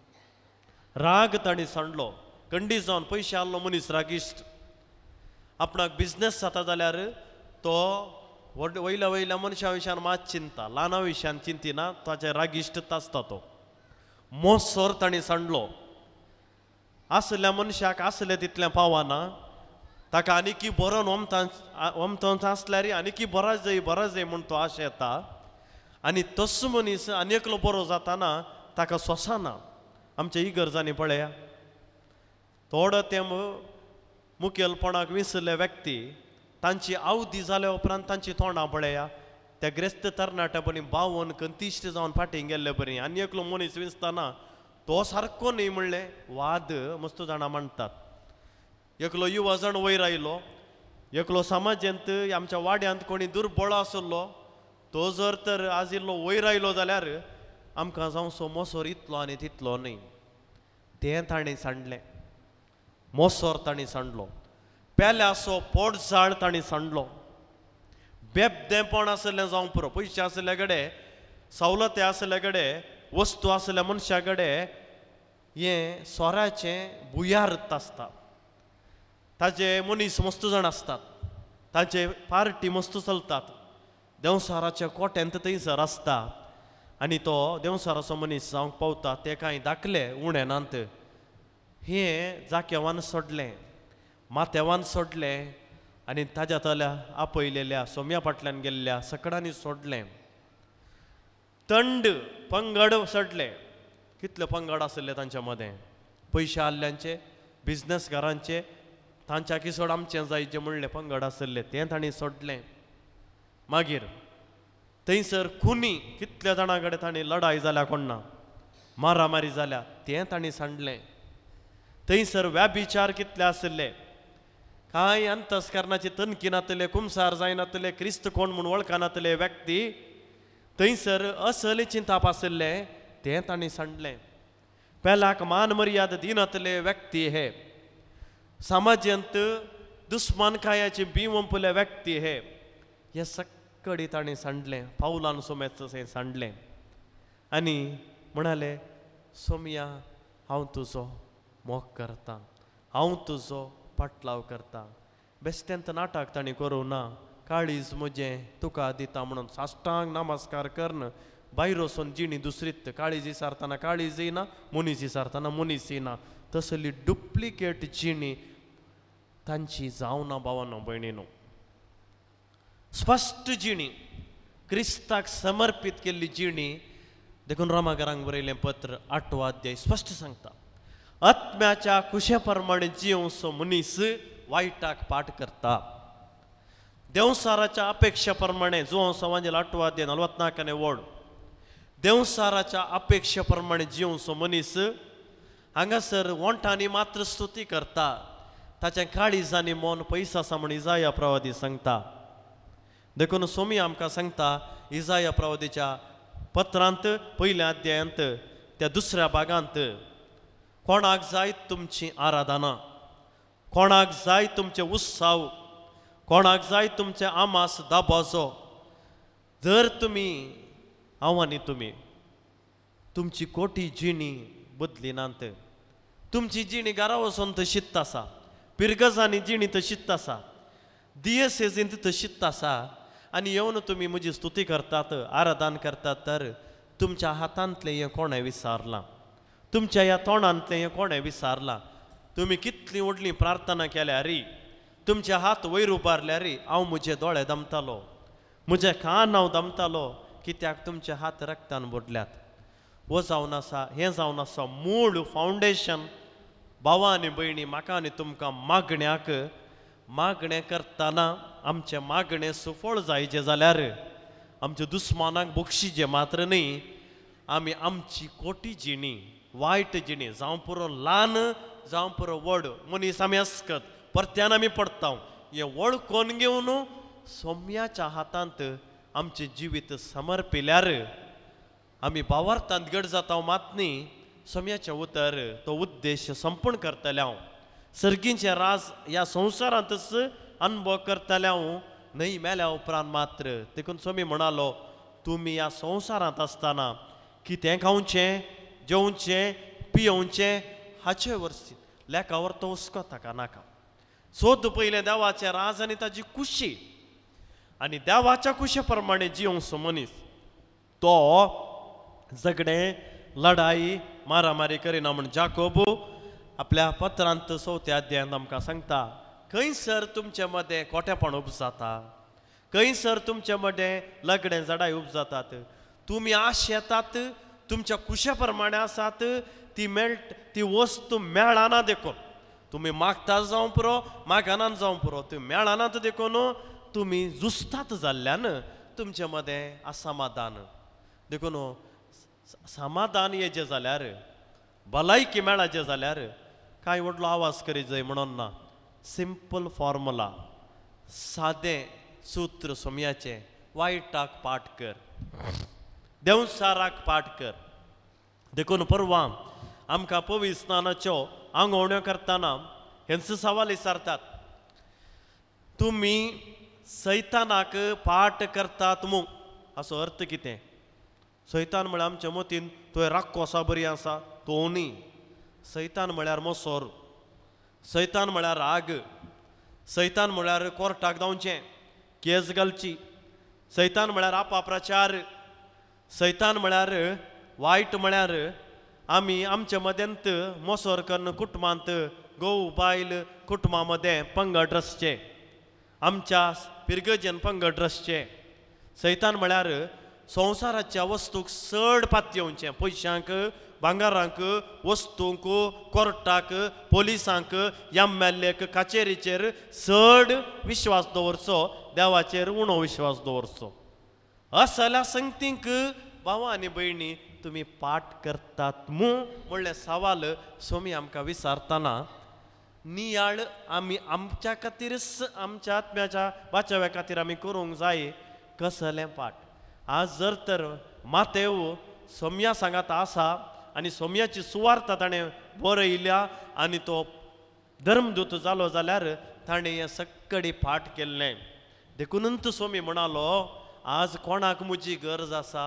राग तांणी सांडलो. खंडी जावन पयशे आहलो मनीस रागिश्ट. आपणाक बिजनेस जाता जाल्यार तो व्हड वयल्या वयल्या मनशा विशयान मात चिंता, ल्हाना विशयान चिंतिना, ताचे रागिश्टता आसता तो. मोसोर ताणी सांडलो. असल्या मनशाक असले तितलें पावना, ताका आनीकी बरो वमतां वमतांच आसल्यार आनीकी बरा जाय बरा जाय म्हूण तो आशा येता. आनी तसो मनीस आनी एकलो बरो जाताना ताका सोंसना. आमच्या इगर्जांनी पळया, थोडो तेंप मुखेलपणाक विसरले व्यक्ती तांची आवदी जाल्या उपरांत तांची तोंडां पळया, त्या ग्रेस्त तरणाट्यापणी बावन कंतिश्ट जावन फाटीं गेल्ले बरी. आनी एकलो मनीस विसताना तो सारको न्ही म्हणलें वाद मस्त जाणां मांडटात. एकलो युवा जण वयर आयलो, एकलो समाजांत आमच्या वाड्यांत कोणी दुर्बळ आसलो तो जर तर आज इल्लो वयर आयलो जाल्यार आमकां जावचो मोसोर इतलो आनी तितलो न्ही. तें ताणें सांडलें. मोसोर ताणें सांडलो. पेल्यासो पोटजाळ ताणें सांडलो. बेबदेपण आसलें जावं पुरो. पयशे आसले कडेन, सवलती आसले कडेन, वस्तू आसल्या मनशा कडेन हें सोऱ्याचें बुयार्थ आसता. ताजे मनीस मस्त जाण आसतात, ताचे पार्टी मस्त चलतात. देंवसाराच्या कोट्यांत थंयसर आसता आनी तो देंवसाराचो मनीस जावंक पावता ते कांय दाखले उणेनांत. हें जाकेवान सोडलें, माथेवान सोडलें आनी ताज्या तल्या आपयलेल्या सोम्या फाटल्यान गेल्ल्या सकडांनी सोडलें. थंड पंगड सोडले. कितले पंगड आसले तांच्या मदें, पयशे आसल्यांचे, बिजनसकारांचे, तांच्या किसोड आमचें जायचे म्हणले पंगड आसले तें ताणें सोडलें. मागीर थंयसर खुनी कितल्या जाणां कडेन ताणें लढाई जाल्या कोणना, मारामारी जाल्या तें ताणें सांडलें. थंयसर व्याभिचार कितले आसले, कांय अंतस्करणाची तनकी नातले, कुमसार जायनातले, क्रिस्त कोण म्हूण वळखनातले व्यक्ती थंयसर असले चिंताप आसले तें ताणें सांडलें. पेलाक मान मर्याद दिनातले व्यक्ती हे, समाजांत दुस्मानकायाचे बिंवपले व्यक्ती हे, हे सक्कडी ताणें सांडलें. पावलान सोमेच हें सांडलें आनी म्हणाले, सोम्या हांव तुजो मोग करतां, हांव तुजो पाटलाव करतां. बेश्टेंत नाटक ताणें करूं ना. काळीज म्हजें तुका दिता म्हणून साश्टांग नमस्कार करन भायर वचून जिणी दुसरीत. काळीज विसारतना काळीज येना, मनीस विसारतना मनीस येना. तसली डुप्लिकेट जिणी तांची जावना भावानो भयणीनो. स्पश्ट जिणी, क्रिस्ताक समर्पीत केल्ली जिणी देखून रोमाकारांक बरयलें पत्र आठवो अध्याय स्पश्ट सांगता, आत्म्याच्या कुशे प्रमाणे जिवसो मनीस वायटाक पाट करता. देंवसाराच्या अपेक्षा प्रमाणे जो संवांजेल आठवो अध्याय नलवत्नाल्कने वड, देंवसाराच्या अपेक्षा प्रमाणे जिवसो मनीस हांगासर वोंटांनी मात्र स्तुती करता. ताचें काळीजांनी मोन पयस आसा म्हूण इजाया प्रवादी सांगता. देखून सोमी आमकां सांगता इजाया प्रवादीच्या पत्रांत पयल्या अध्यायांत त्या दुसऱ्या भागांत, कोणाक जाय तुमची आराधना, कोणाक जाय तुमचे उत्सव, कोणाक जाय तुमचे आमास दाबाजो. जर तुमी हांव आनी तुमी तुमची कोटी जिणी बदलिनात, तुमची जिणी घरा वचून तशीच आसा, पिरगजांनी जिणी तशीच आसा, दियेसेजींत तशीच आसा, आनी येवन तुमी म्हजी स्तुती करतात, आराधन करतात, तर तुमच्या हातांतलें हें कोणें विसारलां, तुमच्या ह्या तोंडांतलें हें कोणें विसारलां. तुमी कितली व्हडली प्रार्थना केल्या री, तुमचे हात वयर उबारल्या री, हांव म्हजे दोळे दमतालो, म्हजे कान हांव दमतालो, कित्याक तुमचे हात रक्तान बुडल्यात. हो जावन आसा, हें जावन आसा मूळ फावंडेशन. भावा आनी भयणी, म्हाका आनी तुमकां मागण्याक मागणें करतना आमचें मागणें सफळ जायचें जाल्यार आमच्या दुस्मानाक बक्षिचें मात्र न्ही, आमी आमची कोटी जिणी, वायट जिणी, जावं पुरो ल्हान जावं पुरो व्हड मनीस आमी आसकत, परत्यान आमी पडटा, हें वळखून घेवन सोम्याच्या हातांत आमचें जिवीत समर्पिल्यार आमी भावार्थांत घट जाता मात न्ही, सोम्याचें उतर तो उद्देश संपूर्ण करतले हांव, सर्गींचें राज ह्या संवसारांतच अनुभव करतले हांव, न्हय मेल्या उपरांत मात्र. देखून सोमी म्हणालो, तुमी ह्या संवसारांत आसतना कितें खावचें, जेवचें, पियेवचें हाचे वर्सी लेखावर तो हुस्को ताका नाका. सोद पयलें देवाचें राज आनी ताची खुशी. आनी देवाच्या कुशे प्रमाणे जियोंक मनीस तो झगडे लढाई मारामारी करिना म्हण जाकोबू आपल्या पत्रांत चवथ्या अध्यायांत आमकां सांगता खंयसर तुमचे मदें खोटेपण उपजाता खंयसर तुमचे मदें लग्न जडाय उपजातात तुमी आश येतात तुमच्या कुशे प्रमाणे आसात ती मेळट ती वस्तू मेळना देखून तुमी मागता जावं पुरो मागनान जावं पुरो ती मेळनात देखून तुमी जुस्तात जाल्ल्यान तुमचे मदें असमाधान देखून समाधान येजे जाल्यार भलायकी मेळाचे जाल्यार कांय व्हडलो आवाज करी जाय म्हणून ना सिंपल फॉर्मुला सादें सूत्र सोमयाचें वायटाक पाठ कर देवसाराक पाठ कर देखून परवां आमकां पवित्र स्नानाच्यो आंगवण्यो करतना हेंचो सवाल विचारतात तुमी सैतानाक पाठ करतात मू हाचो अर्थ कितें सैतान म्हळ्यार आमच्या मतीन तुवें राग कोसा बरी आसा तो न्ही सैतान म्हळ्यार मोसोर सैतान म्हळ्यार राग सैतान म्हळ्यार कोर्टाक धांवचें केस घालची सैतान म्हळ्यार आपप्रचार सैतान म्हळ्यार वायट म्हळ्यार आमी आमचे मदेंत मोसोर कन्न कुटुंबांत घोव बायल कुटुंबा मदें पंगड रचचे आमच्या पिरगजेन पंगड रचचे सैतान म्हळ्यार संवसाराच्या वस्तूक चड पात येवचें पयशांक भांगारांक वस्तूंक कोर्टाक पोलिसांक एम एल एक कचेरीचेर चड विश्वास दवरचो देवाचेर उणो विश्वास दवरचो असल्या संगतींक भावां आनी भयणी तुमी पाठ करतात मू म्हणलें सवाल सोमी आमकां विचारतना नियाळ आमी आमच्या खातीरच आमच्या आत्म्याच्या वाचव्या खातीर आमी करूंक जाय कसलें पाठ आज जर तर मातेव सोम्या सांगात आसा आनी सोम्याची सुवार्थ ताणें बरयल्या आनी तो धर्मदूत जालो जाल्यार ताणें हें सक्कडी पाठ केल्लें देखूनच सोमी म्हणालो आज कोणाक म्हजी गरज आसा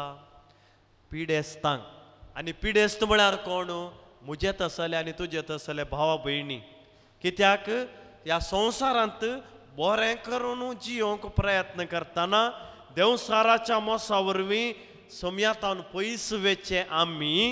पिडेस्तांक आनी पिडेस्त म्हळ्यार कोण म्हजे तसले आनी तुजे तसले भावा भयणी कित्याक ह्या संवसारांत बरें करून जियोंक प्रयत्न करतना देवसाराच्या मोसा वरवीं सोम्यातावन पयस वेचे आमी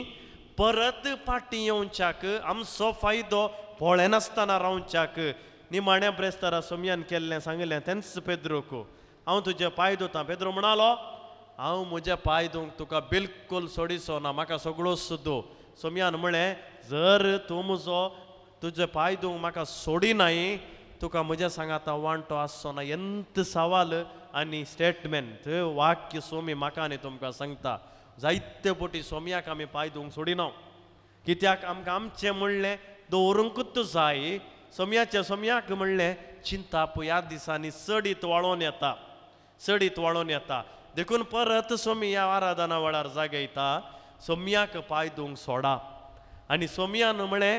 परत फाटीं येवच्याक आमचो फायदो पळय नासतना रावच्याक निमाण्या ब्रेस्तारा सोम्यान केल्लें सांगलें तेंच पेद्रोक हांव तुजे पांय धुतां पेद्रो म्हणालो हांव म्हजे पांय धुवंक तुका बिलकुल सोडिचो ना म्हाका सगळो सुद्दो सोम्यान म्हळें जर तूं म्हजो तुजे पांय धुवंक म्हाका सोडिनाय तुका म्हज्या सांगाता वांटो आसचो ना एंत सवाल आनी स्टेटमेंट वाक्य सोमी म्हाका आनी तुमकां सांगता जायते पोटी सोम्याक आमी पांय धुवंक सोडिना कित्याक आमकां आमचें म्हणलें दवरूंकूच जाय सोम्याचें सोम्याक म्हणलें चिंता पळय ह्या दिसांनी चडीत वाळोवन येता चडीत वाळोवन येता देखून परत सोमी ह्या आराधना वेळार जागयता सोम्याक पांय धुवंक सोडा आनी सोम्यान म्हळें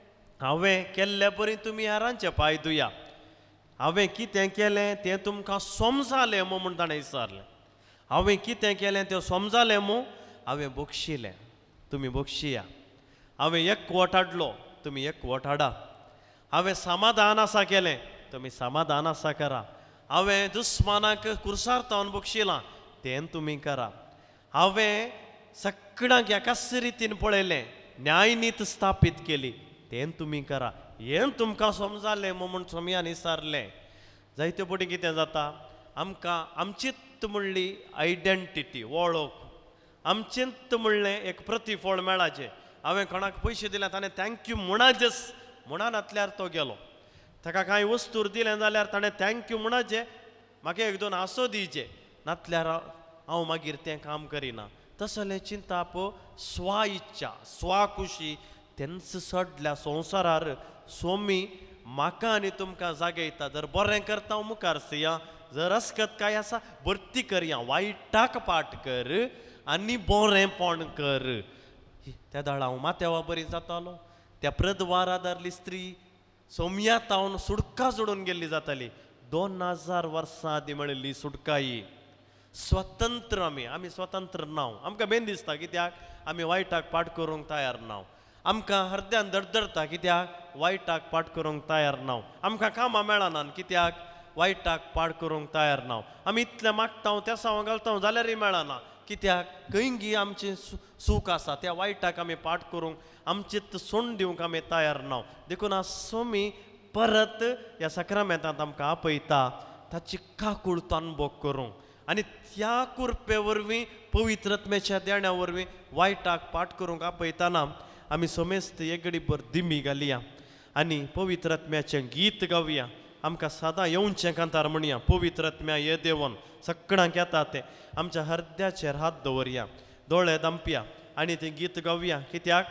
हांवें केल्ले परी तुमी हेरांचे पांय धुया हांवें कितें केलें तें तुमकां समजालें मू म्हूण ताणें विचारलें हांवें कितें केलें तें समजालें मू हांवें बक्षिलें तुमी बक्षिया हांवें एकवट हाडलो तुमी एकवट हाडा हांवें समाधान आसा केलें तुमी समाधान आसा करा हांवें दुस्मानाक कुर्सार बक्षिलां तें तुमी करा हांवें सगळ्यांक एकाच रितीन पळयलें न्यायनीत स्थापीत केली तें तुमी करा हें तुमकां समजालें म्हूण सोम्यान विचारलें जायते पटी कितें जाता आमकां आमचीच म्हणली आयडेंटिटी वळख आमचेंच म्हणलें एक प्रतिफळ मेळाचें हांवें कोणाक पयशे दिले ताणें थँक्यू म्हणाचेच म्हणानातल्यार तो गेलो ताका कांय वस्तूर दिलें जाल्यार ताणें थँक्यू म्हणाचें म्हाका एक दोन आसो दिवचे नातल्यार हांव मागीर तें काम करिना तसलें चिंताप स्वा इच्छा स्वा खुशी तेंच सडल्या संवसारार सोमी म्हाका आनी तुमकां जागयता जर बरें करता हांव मुखार सया जर अस्कत काय आसा भरती करया वायटाक पाठ कर आनी बरेंपण कर त्या दाळा हांव माथ्यावा बरी जातालो त्या प्रदवारा दारली स्त्री सोम्या तावन सुडका जोडून गेल्ली जाताली दोन हजार वर्सां आदी मेळिल्ली सुडकाई स्वतंत्र आमी आमी स्वतंत्र नाव आमकां बेन दिसता कित्याक आमी वायटाक पाठ करूंक तयार नाव आमकां हृदयान धडधडटा कित्याक वायटाक पाठ करूंक तयार नाव आमकां कामां मेळनात कित्याक वायटाक पाड करूंक तयार ना आमी इतलें मागता त्या साव घालता जाल्यारय मेळना कित्याक खंयगी आमचें सूख आसा त्या वायटाक आमी पाड करूंक आमचें सोंड दिवंक आमी तयार ना देखून आज सोमी परत ह्या सक्रामेंतांत आमकां आपयता ताची काकूळतो अनुभव करूंक आनी त्या कुरपे वरवीं पवित्रत्म्याच्या देण्या वरवीं वायटाक पाठ करूंक आपयतना आमी समेस्त एक घडीभर दिमी घालया आनी पवित्रत्म्याचें गीत गावया आमकां सदां येवचें कांतार म्हणया पवित्रत्म्या ये देवन सगळ्यांक येता तें आमच्या हृदयाचेर हात दवरया दोळे दांपया आनी तें गीत गावया कित्याक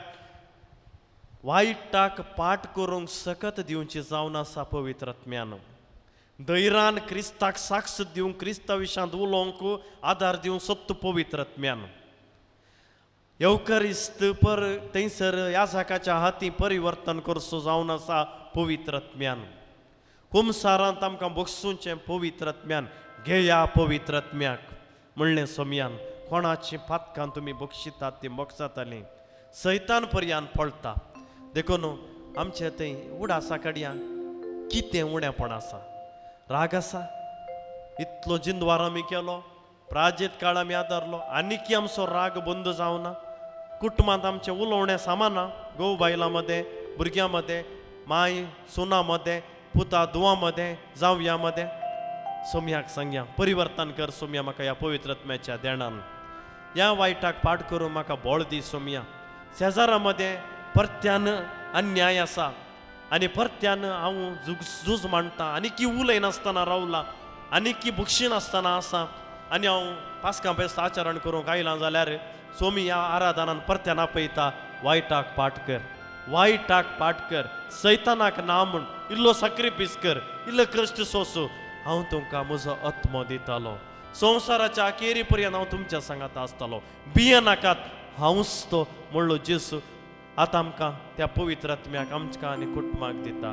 वायटाक पाठ करूंक सकत दिवची जावन आसा पवित्रत्म्यान धैर्यान क्रिस्ताक साक्ष दिवंक क्रिस्ता विशांत उलोवंक आदार दिवंक सत्त पवित्रत्म्यान येवकारिस्त पर थंयसर याजकाच्या हाती परिवर्तन करचो जावन आसा पवित्रत्म्यान कुमसारांत आमकां बगसूचें पवित्रत्म्यान घेया पवित्रत्म्याक म्हणलें सोमयान कोणाची पातकां तुमी बक्षितात ती बक्षातलीं सैतान पर्यान पळता देखून आमचे थंय उडासा कडया कितें उणेपण आसा राग आसा इतलो जिंदवार आमी केलो प्राजेत काळ आमी आदारलो आनीक आमचो राग बंद जावना कुटुंबांत आमचें उलोवणें सामाना घोव बायलां मदें भुरग्यां मदें माय सुना मदें पुता धुवा मदें जावया मदें सोमयाक सांगया परिवर्तन कर सोमया म्हाका ह्या पवित्रत्म्याच्या देणान ह्या वायटाक पाठ करून म्हाका बोळ दी सोमया शेजारा मदें परत्यान अन्याय आसा आनी परत्यान हांव झूज झूज मांडटा आनी की उलय नासतना रावला आनी की बक्षी नासतना आसा आनी हांव पासकां बेस्त आचरण करूंक आयलां जाल्यार सोमी ह्या आराधनान परत्यान आपयता वायटाक पाठ कर वायटाक पाठ कर सैतानाक ना म्हूण इल्लो सॅक्रिफायस कर इल्लो कश्ट सोंसू हांव तुमकां म्हजो आत्मो दितालो संवसाराच्या अखेरी पर्यंत हांव तुमच्या सांगात आसतलो भिये नाकात हांवच तो म्हणलो जेसू आतां आमकां त्या पवित्रत्म्याक आमकां आनी कुटुंबाक दिता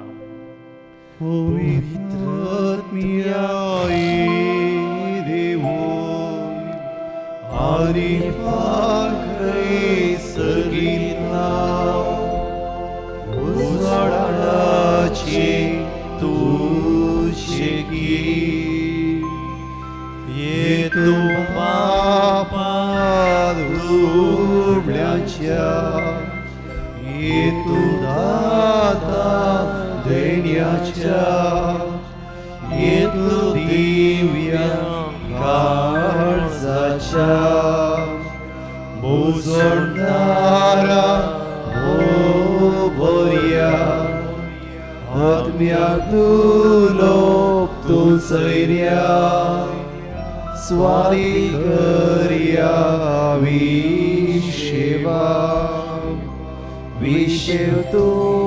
पवित्रत्म्या ये देवून आनी फाकय सगीता उजवाडाचे तुझे गीत ये तू पापाद उबल्याच्या ये तू दाता देण्याच्या ये तू दिव्या काळजाच्या मुजोडणारा हो बऱ्या आत्म्याक तू लोक तू सैर्या स्वारी करया विशेवा विशेव तू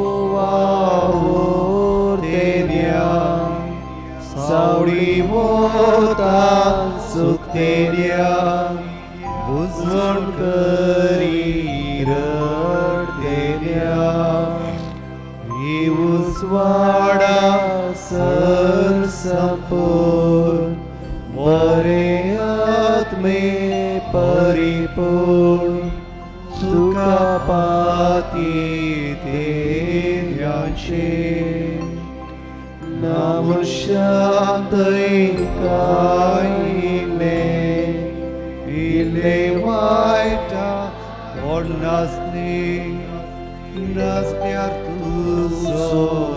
वावर देण्या सावळी मोता सुक्तेल्या बुजवण करी रड देण्या ही उजवाडा सर संपूर बरे आत्मे परिपूर्ण तुका पाती देव्याचे नाम शांतय कायले इले वायटा कोण नासने नासण्यार तुझो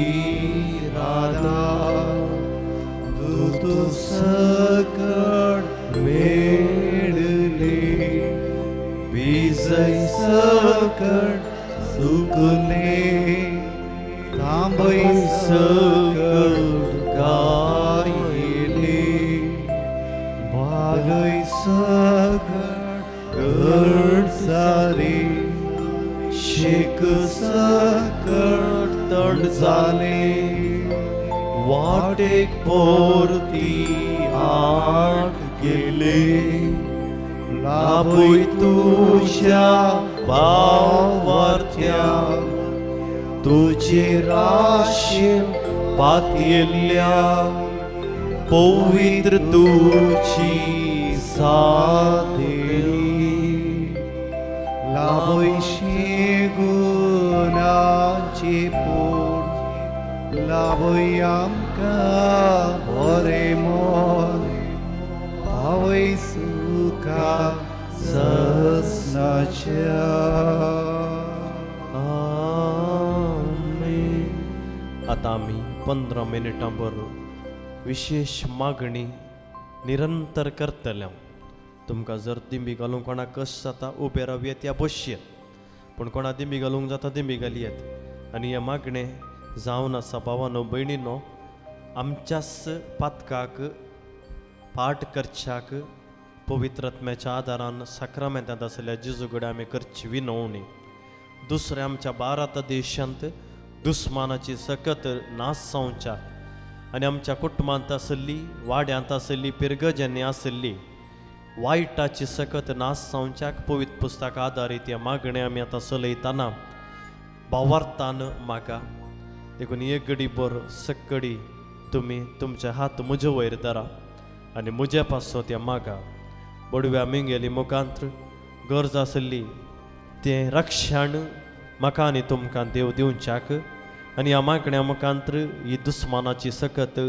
राधा तू तू सकट मेळले विजय सकट सुकले तांबई सकट गायले बागय सकट गड सारे शेक सकट तड जाले वाटेक पोरती आट गेले लाभूय तुझ्या भावार्थ्या तुझे राशीन पातयेल्या पवित्र तुझी साथेली लाभूय गुणाचे पोट लाभूय आमकां ससनाच्या आमेन. आता आम्ही पंधरा मिनिटांभर विशेष मागणी निरंतर करतल्या. तुमकां जर दिंबी घालूंक कोणाक कश जाता उबे रावयेत या बसयेत, पूण कोणा दिंबी घालूंक जाता दिंबी घालयेत. आनी हे मागणे जावन आसा भावानो भयणीनो, आमच्याच पातकाक पाठ करच्याक पवित्रत्म्याच्या आदारान साक्रामेंतांत आसल्या जेजू कडेन आमी करची विनवणी. दुसरे आमच्या भारत देशांत दुस्मानाची सकत नास जावच्याक आनी आमच्या कुटुंबांत आसली, वाड्यांत आसली, पिरगज्यांनी आसली वायटाची सकत नास जावच्याक पवित्र पुस्तक आदारीत ह्या मागणे आमी आतां चलयतना भावार्थान मागा. देखून एक घडी भर सक्कडी तुमी तुमचे हात म्हजे वयर धरा आनी म्हजे पासो त्या मागा. बडव्या मिंगेली मुखांत्र गरज आसली तें रक्षण म्हाका आनी तुमकां देव दिवच्याक आनी ह्या मागण्या मुखांत्र ही दुस्मानाची सकत,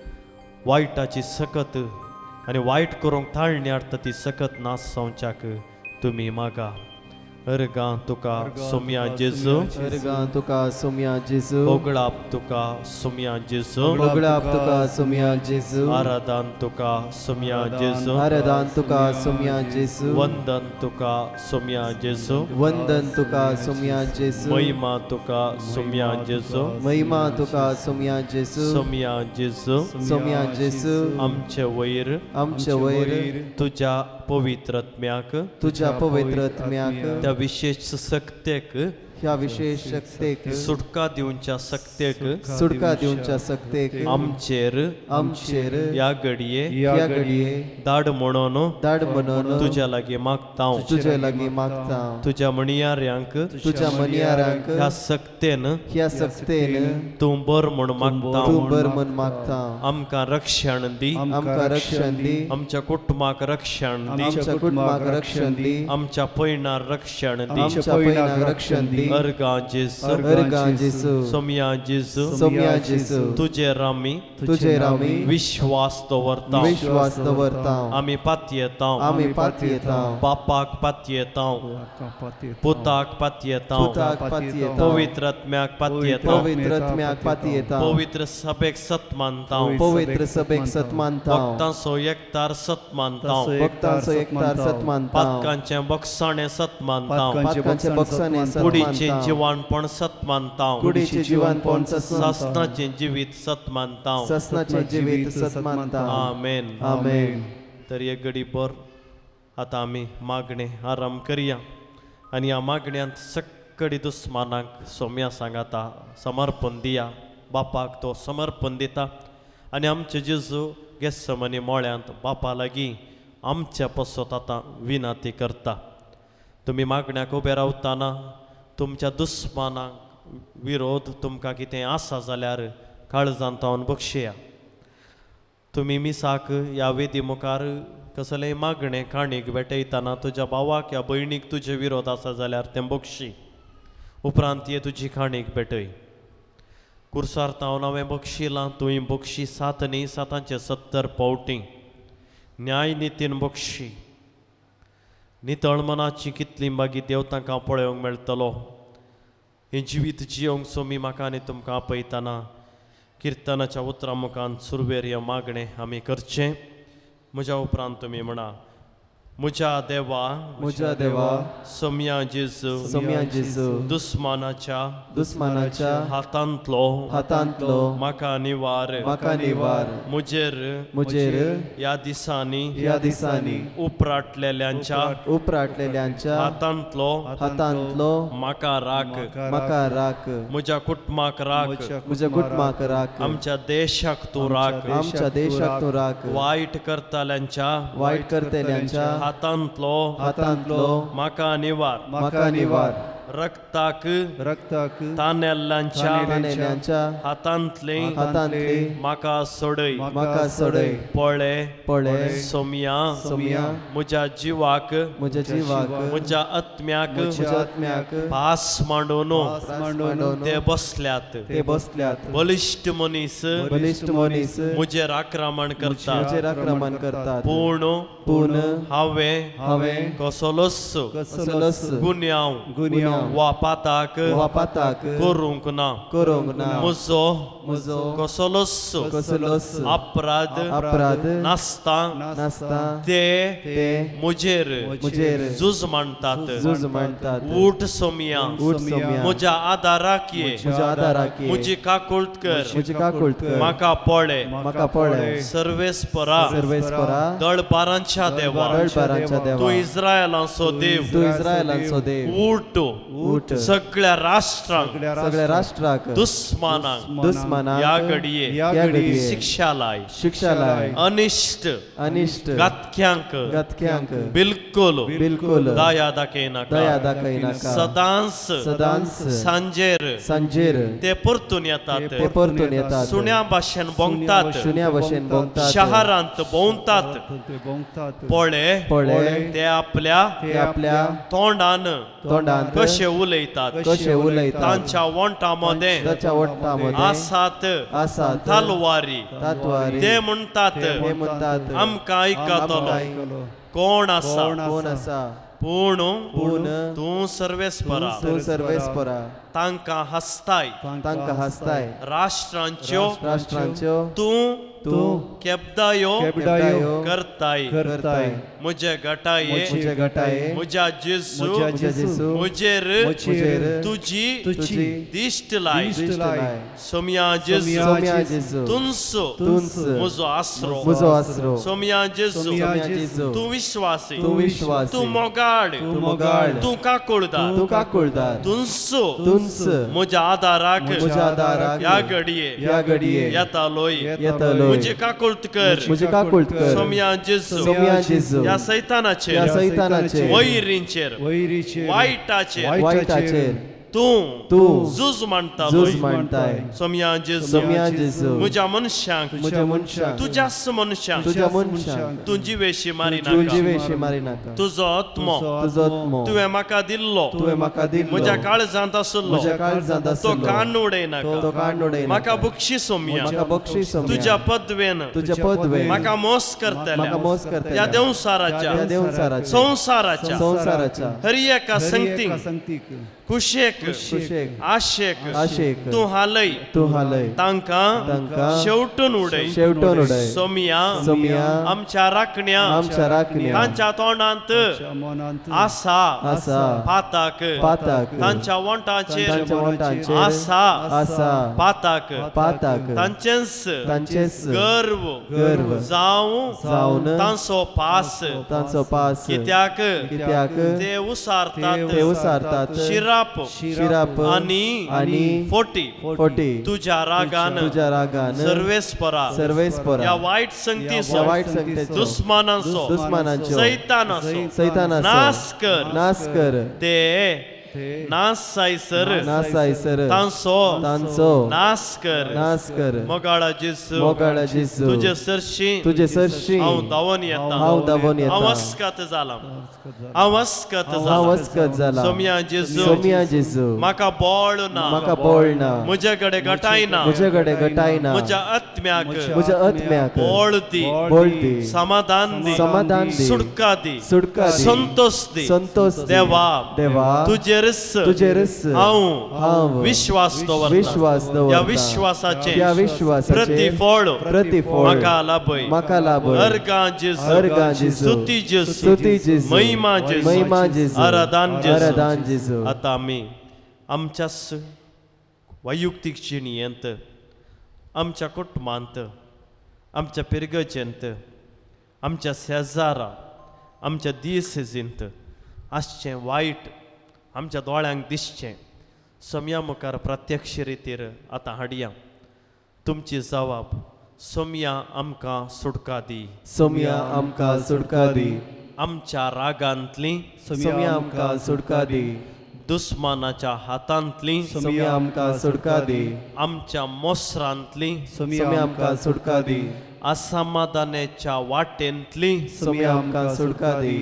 वायटाची सकत आनी वायट करूंक ताळणी हाडटा ती सकत नास जावच्याक तुमी मागा. अर्गा तुका सोम्या जेजू, अर्गा तुका सोम्या जेजू, ओगळाप तुका सोम्या जेजू, ओगळाप तुका सोम्या जेजू, आराधन तुका सोम्या जेजू, आराधन तुका सोम्या जेजू, वंदन तुका सोम्या जेजू, वंदन तुका सोम्या जेजू, महिमा तुका सोम्या जेजू, महिमा तुका सोम्या जेजू, सोम्या जेजू, सोम्या जेजू, आमचे वयर आमच्या वयर तुज्या पवित्रत्म्याक, तुझ्या पवित्र आत्म्याक, त्या विशेष सक्तेक, ह्या विशेष शक्तेक, सुटका दिवच्या सक्तेक सुटका दिवच्या सक्तेक आमचेर आमचेर या घडये ह्या घडये दाड म्हणून दाड म्हणून तुझ्या लागीं मागता. तुझ्या लागीं मागता. तुझ्या मणियाऱ्यांक तुझ्या मनियारांक ह्या सक्तेन ह्या सक्तेन तूं बर म्हण मागता. तूं बर म्हण मागता. आमकां रक्षण दी, आमकां रक्षण दी, आमच्या कुटुंबाक रक्षण दी, आमच्या कुटुंबाक रक्षण दी, आमच्या पैनार रक्षण दी. आमच्या पैनाक रक्षण दी. अर्गा जेजू, अर्गा जेजू, सोम्या जेजू, सोम्या जेजू, तुजेर आमी तुजेर आमी विश्वास दवरता. विश्वास दवरता. आमी पातयेता, आमी पातयेता. बापाक पातयेता, पुताक पातयेता, पुताक पातयेता. पवित्र आत्म्याक पातयेता, पवित्र आत्म्याक पातयेता. पवित्र सभेक सत मानता, पवित्र सभेक सत मानता. भक्तांचो एकतार सत मानता, भक्तांचो एकतार सत मानता. पातकांचे बक्षाणे सत मानता, पातकांचे बक्षाने सत कुडीचे मानता. जिवाणपण सत मानता, कुडीचे जिवाणपण सत मानता. ससनाचे जिवीत सत मानता. ससनाचे जिवीत सत मानता. आमेन. आमेन. तर एक घडी भर आतां आमी मागणे आराम करया आनी ह्या मागण्यांत सक्कडी दुस्मानाक सोम्या सांगाता समर्पण दिया. बापाक तो समर्पण दिता आनी आमचे जेजू गेस्समनी मोळ्यांत बापा लागीं आमच्या पसत आतां विनाती करता. तुमी मागण्याक उबे रावतना तुमच्या दुस्मानाक विरोध तुमकां कितें आसा जाल्यार काळजांत तावन बक्षया. तुमी मिसाक ह्या वेदी मुखार कसलेय मागणें काणीक भेटयतना तुज्या भावाक या भयणीक तुजे विरोध आसा जाल्यार तें बक्षी. उपरांत ये तुजी काणीक भेटय. कुर्सार तावन हांवें बक्षिलां, तुवें बक्षी सात न्ही सातांचे सत्तर पावटी. न्याय नितीन बक्षी. नितळ मनाची कितली मागी देव तांकां पळोवंक मेळटलो. हें जिवीत जियोंक सोमी म्हाका आनी तुमकां आपयतना किर्तनाच्या उतरां मुखांत सुरवेर हें मागणें आमी करचें. म्हज्या उपरांत तुमी म्हणा, म्हज्या देवा, म्हज्या देवा, सोम्या जेजू, सोम्या जेजू, दुस्मानाच्या दुस्मानाच्या हातांतलो हातांतलो म्हाका निवार. म्हाका निवार. म्हजेर म्हजेर ह्या दिसांनी ह्या दिसांनी उपराटलेल्यांच्या उपराटलेल्यांच्या हातांतलो हातांतलो म्हाका राख. म्हाका राख. म्हज्या कुटुंबाक राख. म्हज्या कुटुंबाक राख. आमच्या देशाक तूं राख. आमच्या देशाक तूं राख. वायट करताल्यांच्या वायट करतेल्यांच्या हातांतलो हातांतलो म्हाका निवार. म्हाका निवार. रक्ताक रक्ताक तानेल्ल्यांच्या तानेल्ल्यांच्या हातांतले हातांतली म्हाका सोडय म्हाका सोडय पळे पळय सोम्या सोम्या म्हज्या जिवाक म्हज्या जिवाक म्हज्या आत्म्याक म्हज्या आत्म्याक भास मांडून मांडून ते बसल्यात ते बसल्यात बलिष्ठ मनीस बलिष्ठ मनीस म्हजेर आक्रमण करता म्हजेर आक्रमण करतात पूण पूण हांवें हांवें कसलोच कसलोच गुन्यांव गुन्यांव वा पाताक वा पाताक करूंक ना करूंक ना म्हजो म्हजो कसलोच कसलोच अपराध अपराध नासता नासता ते ते म्हजेर म्हजेर झूज मांडटात झूज मांडतात ऊठ सोम्या उठ सोम्या म्हज्या आदाराक ये म्हज्या आदाराक ये म्हजी काकुळट कर म्हजी काकुळट कर म्हाका पळे म्हाका पळय सर्वेस्परा सर्वेस्परा दळपारांच्या देवा दळपारांच्या तू देवा इस्रायलांचो देव तू इस्रायलांचो देव ऊठ उठ सगळ्या राष्ट्रांक सगळ्या राष्ट्राक दुस्मानांक दुस्मानाक या घडये या घडये शिक्षा लाय शिक्षा लाय अनिष्ट अनिष्ट घातक्यांक गतक्यांक बिलकुल बिलकुल दया दाखयनाका दया दाखयनाका सदांच सदांच सांजेर सांजेर ते परतून येतात ते परतून येतात सुण्या भाशेन बोंगतात शुन्या भशेन भोंवतात शहरांत भोंवतात ते बोंगतात पळे पळय ते आपल्या ते आपल्या तोंडान तोंडांत कशे उलयतात कशे उलयतात तांच्या वंटामध्ये ताच्या वट्टामध्ये आसात आसात तलवारी तातवारी ते म्हणतात ते म्हणतात आमकां आयकतलो आमकां कोण आसा कोण आसा पूण पूण तूं सर्वेस्परा तूं सर्वेस्परा तांकां हसताय तांकां हसताय राष्ट्रांच्यो राष्ट्रांच्यो तूं तूं केबदायो केबदायो करताय करताय म्हजे गटाये म्हजे गटाये म्हज्या जेजू म्हज्या जेजू म्हजेर म्हजेर तुजी तुजी दिश्ट लाय दिश्ट लाय सोम्या जेजू सोम्या जेजू तुंस तुंस म्हजो आसरो म्हजो आसरो सोम्या जेजू सोम्या जेजू तूं विश्वासी तूं विश्वासी तूं मोगाड तूं मोगाळ तूं काकुळदार तूं काकुळदार तुंस तुंस म्हज्या आदाराक म्हज्या आदाराक ह्या घडये ह्या घडये येतालोय येतलोय म्हजी काकुळट कर म्हजी काकुळट कर सोम्या जेजू सोम्या जेजू ह्या ह्या सैतानाचेर सैतानाचेर वैरींचेर वैरीचे वायटाचेर वायटाचेर तूं तूं झूज मांडटालोय झूज मांडताय सोम्या जेजू सोम्या जेजू म्हज्या मनशांक म्हज्या मनशांक तुज्याच मनशांक तुज्या मनशांक तूं जिवेशी मारी तुजी नाका वेशी मारी नाका तुजो आत्मो तुजो आत्मो तुवें म्हाका दिल्लो तुवें म्हाका दिल्लो म्हज्या काळजांत आसलो म्हज्या काळजांत तो आसलो कान उडय तो नाका कान उडय म्हाका बक्षी सोम्या म्हाका बक्षीस सोम्या तुज्या पदवेन तुज्या पदवे म्हाका मोस करतल्या म्हाका मोस या करतल्या देवसाराच्या या देवसाराच्या संसाराच्या संसाराच्या हर एका संगतीक संगतीक कुशेक कुशेक आशेक आशेक तूं हालय तूं हालय तांकां तांकां शेवटून उडय शेवटून उडय सोमिया सोमिया आमच्या राखण्या आमच्या राखण्या तांच्या तोंडांत मनांत आसा आसा पाताक पाताक तांच्या वंटाचेर तांच्या वंटांचेर आसा आसा पाताक पाताक तांचेच तांचेच गर्व गर्व जावं जावन तांचो पास तांचो पास कित्याक कित्याक ते उसारतात ते उसारतात शिराप शिराप आनी आनी फोटी फोटी तुज्या रागान तुज्या रागान सर्वेस्परा सर्वेस्परा या वाईट संगतीचो या वाईट संगतीचो दुस्मानांचो दुस्मानांचो सैतानाचो सैतानाचो नाश कर नाश कर ते नाश सायसर नासायसर तांचो तांचो नाश कर नाश कर मोगाळा जेजू मोगाळा जेजू तुजे सरशी तुजे सरशी हांव धांवून येता हांव धांवून येता हांव अस्कत जाला हांव अस्कत हांव जाला अस्कत जाला सोम्या जेजू सोमिया जेजू म्हाका बोळ ना म्हाका बोळ ना म्हजे कडेन गटाय ना म्हजे कडेन गटाय ना म्हज्या आत्म्याक म्हज्या आत्म्याक बोळ दी बोळ दी समाधान दी समाधान दी सुटका दी सुटका दी संतोष दी संतोष दी. देवा देवा तुजेरच तुजेरच हांव हांव विश्वास दवरता विश्वास दवरता या विश्वासाचे या विश्वासाचे प्रतिफळ प्रतिफळ म्हाका लाभय म्हाका लाभय अर्गा जेजू अर्गा जेजू स्तुती जेजू स्तुती जेजू महिमा जेजू महिमा जेजू आराधन जेजू आराधन जेजू आता आमी आमच्याच वैयक्तीक जिणेंत आमच्या कुटुंबांत आमच्या पिरगजेंत आमच्या शेजारा आमच्या दिसेजींत आसचें वायट आमच्या दोळ्यांक दिसचें सोम्या मुखार प्रत्यक्ष रितीर आतां हाडया तुमची जबाब सोम्या आमकां सुटका दी सोम्या आमकां सुटका दी आमच्या रागांतली सोम्या आमकां सुटका दी दुस्मानाच्या हातांतली सोमी आमकां सुटका दी आमच्या मोसरांतली सोमी सोमी आमकां सुटका दी असमाधानाच्या वाटेंतली सोमी आमकां सुटका दी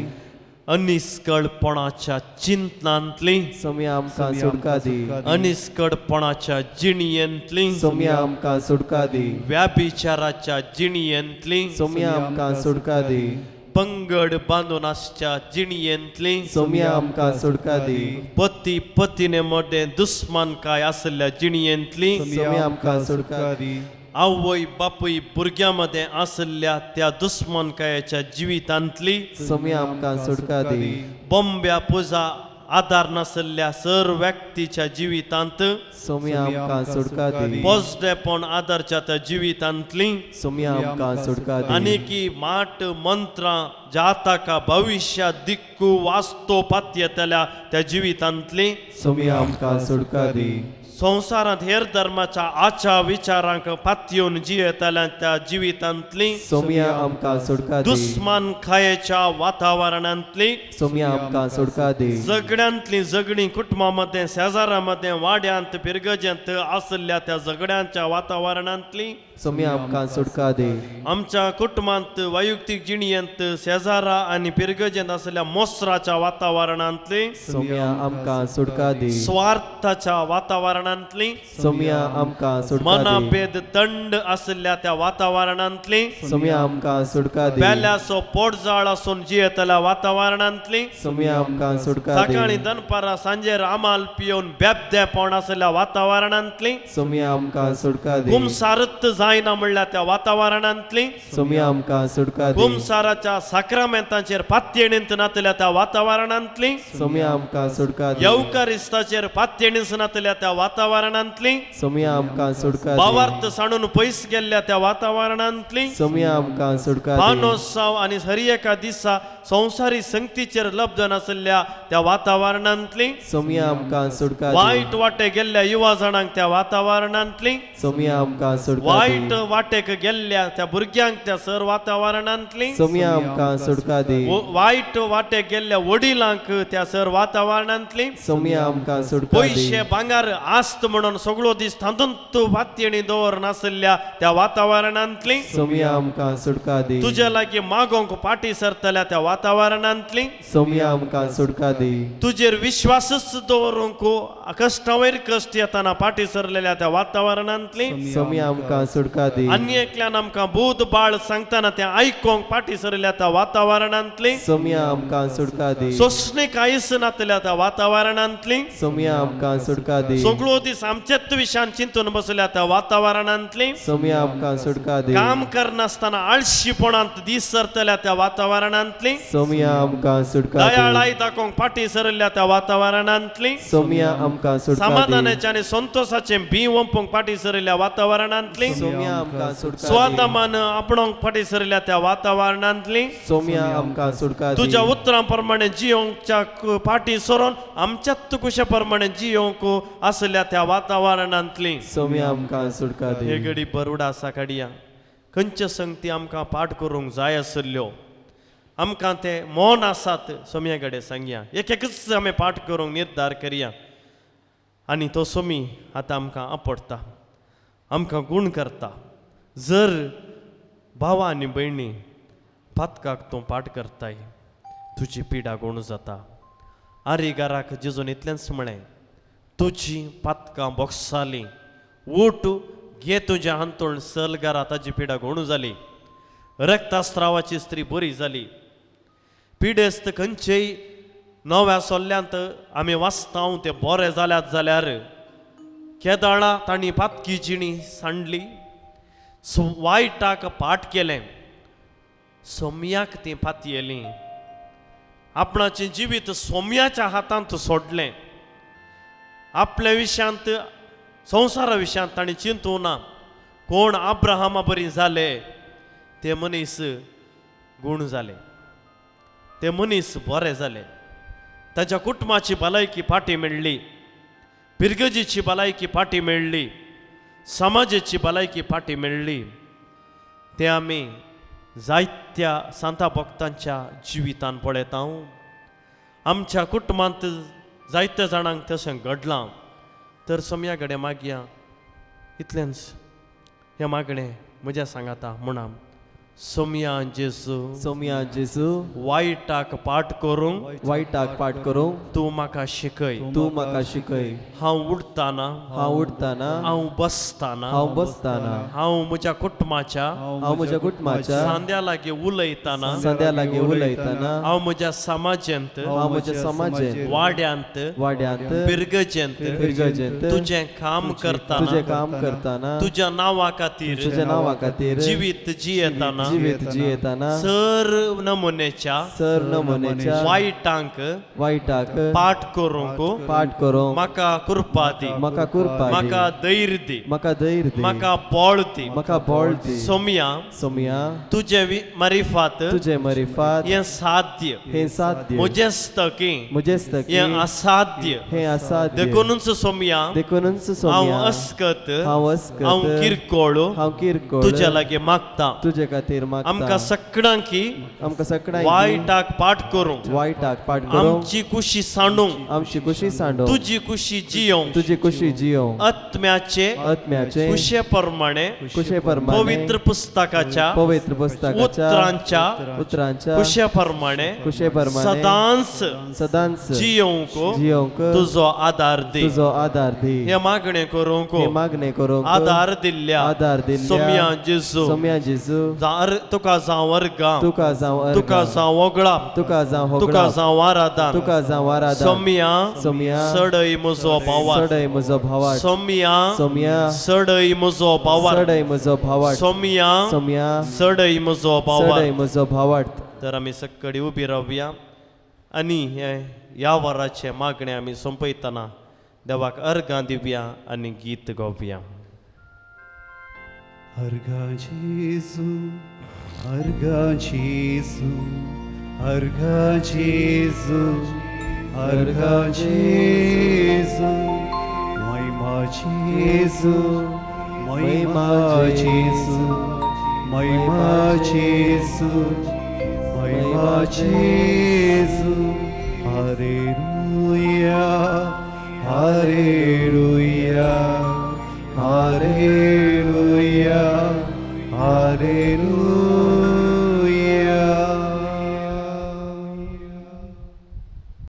अनिस्कळपणाच्या चिंतनांतली सोमी आमकां सुटका दी अनिस्कळपणाच्या जिणयेंतली सोमी आमकां सुटका दी व्याभिचाराच्या जिणयेंतली सोमी आमकां सुटका दी पंगड बांदून आसच्या जिणयेंतली सोमी आमकां सुटका दी पती पतीने मदें दुस्मानकाय आसल्या जिणयेंतली सोमी आमकां सुटका दी आवय बापूय भुरग्यां मदें आसल्या त्या दुस्मानकायाच्या जिवितांतली सोमी आमकां सुटका दी बोंब्या पुजा आदार नासल्या सर व्यक्तीच्या जिवितांत सोमी आमकां सुटका दी पोजडेपण आदारच्या त्या जिवितांतली सोमी आमकां सुटका दी आनी की माट मंत्रां जाताका भविष्या दिक्कू वास्तो पात्यतल्या त्या जिवितांतली सोमी आमकां सुटका दी संवसारांत हेर धर्माच्या आच्या विचारांक पातयेवन जियेतल्या त्या जिवितांतली सोमी आमकां सुटका दी दुस्मान खायेच्या वातावरणांतली सोमी आमकां सुटका दी झगड्यांतली झगडी कुटुंबा मदें शेजारा मदें वाड्यांत पिरगजेंत आसल्या त्या झगड्यांच्या वातावरणांतली सोमी आमकां सुटका दी आमच्या कुटुंबांत वैयक्तीक जिणयेंत शेजारा आनी पिरगजेंत आसल्या मोसराच्या वातावरणांतली सोमी आमकां सुटका दी स्वार्थाच्या वातावरणांतली सोमी आमकां सुटका दी मनाभेद दंड आसल्या त्या वातावरणांतली सोमी आमकां सुटका दी बेल्याचो पोटजाळ आसून जियेतल्या वातावरणांतली सोमी आमकां सुटका सकाळी दी दनपारां सांजे रामाल पियोन बेबदेपण आसल्या वातावरणांतली सोमी आमकां सुटका दी गुमसारत जायना म्हणल्या त्या वातावरणांतली सोमी आमकां सुटका दी गुमसाराच्या साक्रामेंतांचेर पातयेणींत नातल्या त्या वातावरणांतली सोमी आमकां सुटका दी येवकारिस्ताचेर पातयेणींत नातल्या त्या वातावरणांतली सोमी आमकां सुटका दी भावार्थ सांडून पयस गेल्ल्या त्या वातावरणांतली सोमी आमकां सुटका दी पानोत्सव आणि हरी एका दिसा संवसारी संगतीचेर लब्ध नासल्या त्या वातावरणांतली सोमी आमकां सुटका दी वायट वाटे गेल्ल्या युवा जाणांक त्या वातावरणांतली सोमी आमकां सुटका वायट दी वाटेक गेल्ल्या त्या भुरग्यांक त्या सर वातावरणांतली सोमी आमकां सुटका दी व- वायट वाटेक गेल्ल्या वडिलांक त्या सर वातावरणांतली सोमी आमकां सुटका दी पयशे भांगार आस्त म्हणून सगळो दीस थांदून वातयेणी दवर नासल्या त्या वातावरणांतली सोमी आमकां सुटका दी तुझ्या लागीं मागोंक पाटी सरतल्या त्या वातावरणांतली सोमी आमकां सुटका दी तुजेर विश्वासच दवरूंक कश्टावयर कश्ट येताना पाटी सरलेल्या त्या वातावरणांतली सोमी आमकां सुटका दी आनी एकल्यान आमकां बुध बाळ सांगताना तें आयकोंक पाटी सरल्या त्या वातावरणांतली सोमी आमकां सुटका दी सोसणी कांयच नातल्या त्या वातावरणांतली सोमी आमकां सुटका दी सगळो दीस आमचेच विशयान चिंतून बसल्या त्या वातावरणांतली सोमी आमकां सुटका दी काम करनासतना आळशीपणांत दीस सरतल्या त्या वातावरणांतली सोमी आमकां सुटका दी दयाळाय दाखोवंक पाटी सरल्या त्या वातावरणांतली सोमी आमकां सुटका दी समाधानाचे आनी संतोषाचे बी वंपूंक पाटी सरल्या वातावरणांतली सोमी आमकां सुटका दी स्वादमान आपणोंक पाटी सरल्या त्या वातावरणांतली सोमी आमकां सुटका दी तुझ्या उतरां प्रमाणे जियोंकच्या क- पाटी सरोन आमच्याच कुशा प्रमाणे जियोंक आसल्या त्या वातावरणांतली सोमी आमकां सुटका हे दी घडी बरोडा आसा काडया खंयच्यो संगती आमकां पाठ करूंक जाय आसल्यो आमकां ते मौन आसात सोम्या कडेन सांगया एक एकच आमी पाठ करूंक निर्धार करया आनी तो सोमी आतां आमकां आपडटा आमकां गूण करता जर भावा आनी भयणी पातकाक तूं पाठ करताय तुजी पिडा गूण जाता आरिगाराक जेजून इतलेंच म्हळें तुजी पातकां बोगसाली ऊट घे तुज्या हांतून सलगारा ताजी पिडा गूण जाली रक्तास्त्रावाची स्त्री बरी जाली पिडेस्त खंयचेय नव्या सोल्ल्यांत आमी वाचतांव ते बरें जाल्यात जाल्यार केदाळा तांणी पातकी जिणी सांडली सो वायटाक पाठ केलें सोम्याक ती पातयेली आपणाचें जिवीत सोम्याच्या हातांत सोडलें आपल्या विशयांत संवसारा विशयांत तांणी चिंतूं ना कोण अब्राहमा बरी जाले ते मनीस गूण जाले ते मनीस बरे जाले ताच्या कुटुंबाची भलायकी फाटी मेळ्ळी पिरगजीची भलायकी फाटी मेळ्ळी समाजाची भलायकी फाटी मेळ्ळी ते आमी जायत्या सांता भक्तांच्या जिवितान पळयता आमच्या कुटुंबांत जायत्या जाणांक तशें घडलां तर सोम्या कडेन मागया इतलेंच हें मागणें म्हज्या सांगाता म्हणा सोम्या जेजू सोम्या जेजू वायटाक पाट करूंक वायटाक पाट करूं तूं म्हाका शिकय तूं म्हाका शिकय हांव उठताना हांव उठताना हांव बसताना हांव बसताना हांव म्हज्या कुटुंबाच्या हांव म्हज्या कुटुंबाच्या सांद्या लागीं उलयताना संध्या लागीं उलयताना हांव म्हज्या समाजांत हांव म्हज्या समाजेंत वाड्यांत वाड्यांत बिरगजेंत बिरगजेंत तुजें काम करताना तुजें काम करताना तुज्या नांवा खातीर तुज्या नांवा खातीर जिवीत जियेताना जिवीत जियेताना सर नमुन्याच्या सर नमुन्याच्या वायटांक वायटाक पाठ करूंक पाठ करूंक म्हाका कृपा दी म्हाका कृपा दी. म्हाका धैर्य दी म्हाका धैर्य दी म्हाका बळ दी म्हाका बळ दी सोम्या सोम्या तुजे वि- मारिफात तुजे मरिफात हें साध्य हे साध्य म्हजेस्तकी म्हजेच तकी हें असाध्य हे असाध्य देखूनच सोम्या देखूनच हांव सोम्या अस्कत हांव अस्कत हांव किरकोळ हांव किरकोळ तुज्या लागीं मागता तुजे खातीर मागता आमकां सगळ्यांकी आमकां सगळ्यांक वायटाक पाठ करूंक वायटाक पाठ करूंक आमची खुशी सांडूंक आमची खुशी सांडोवंक तुजी खुशी जियोंक तुजी खुशी जियोवंक आत्म्याचे आत्म्याचे खुशे प्रमाणे खुशे प्रमाणे पवित्र पुस्तकाच्या पवित्र पुस्तकाच्या उतरांच्या उतरांच्या खुशे प्रमाणे खुशे प्रमाणे सदांच सदांच जियोंक जियोवंक तुजो आधार दी तुजो आधार दी हे मागणें करूंक हे मागणे करूंक आधार दिल्ल्या आधार दिल्ल्या सोम्या जेजू सोम्या जेजू जार- तुका जावं वर्गा तुका जावं तुका अर्घ, जावं वगळा तुका जावं तुका होगळा, जावं आराधन तुका जावं आराधन सोम्या सोम्या सडय म्हजो भावात सडय म्हजो भावाट सोम्या सोम्या सडय म्हजो भावात सडय म्हजो भावाट सोम्या सोम्या सडय म्हजो सडय भावात म्हजो भावाट तर आमी सक्कडी उबी रावया आनी हे ह्या वराचे मागणे आमी सोंपयतना देवाक अर्गां दिवया आनी गीत गावया अर्घा जेजू अर्घा जेजू अर्घा जेजू अर्घा जेजू महिमा जेजू महिमा जेजू महिमा जेजू महिमा जेजू हालेलुया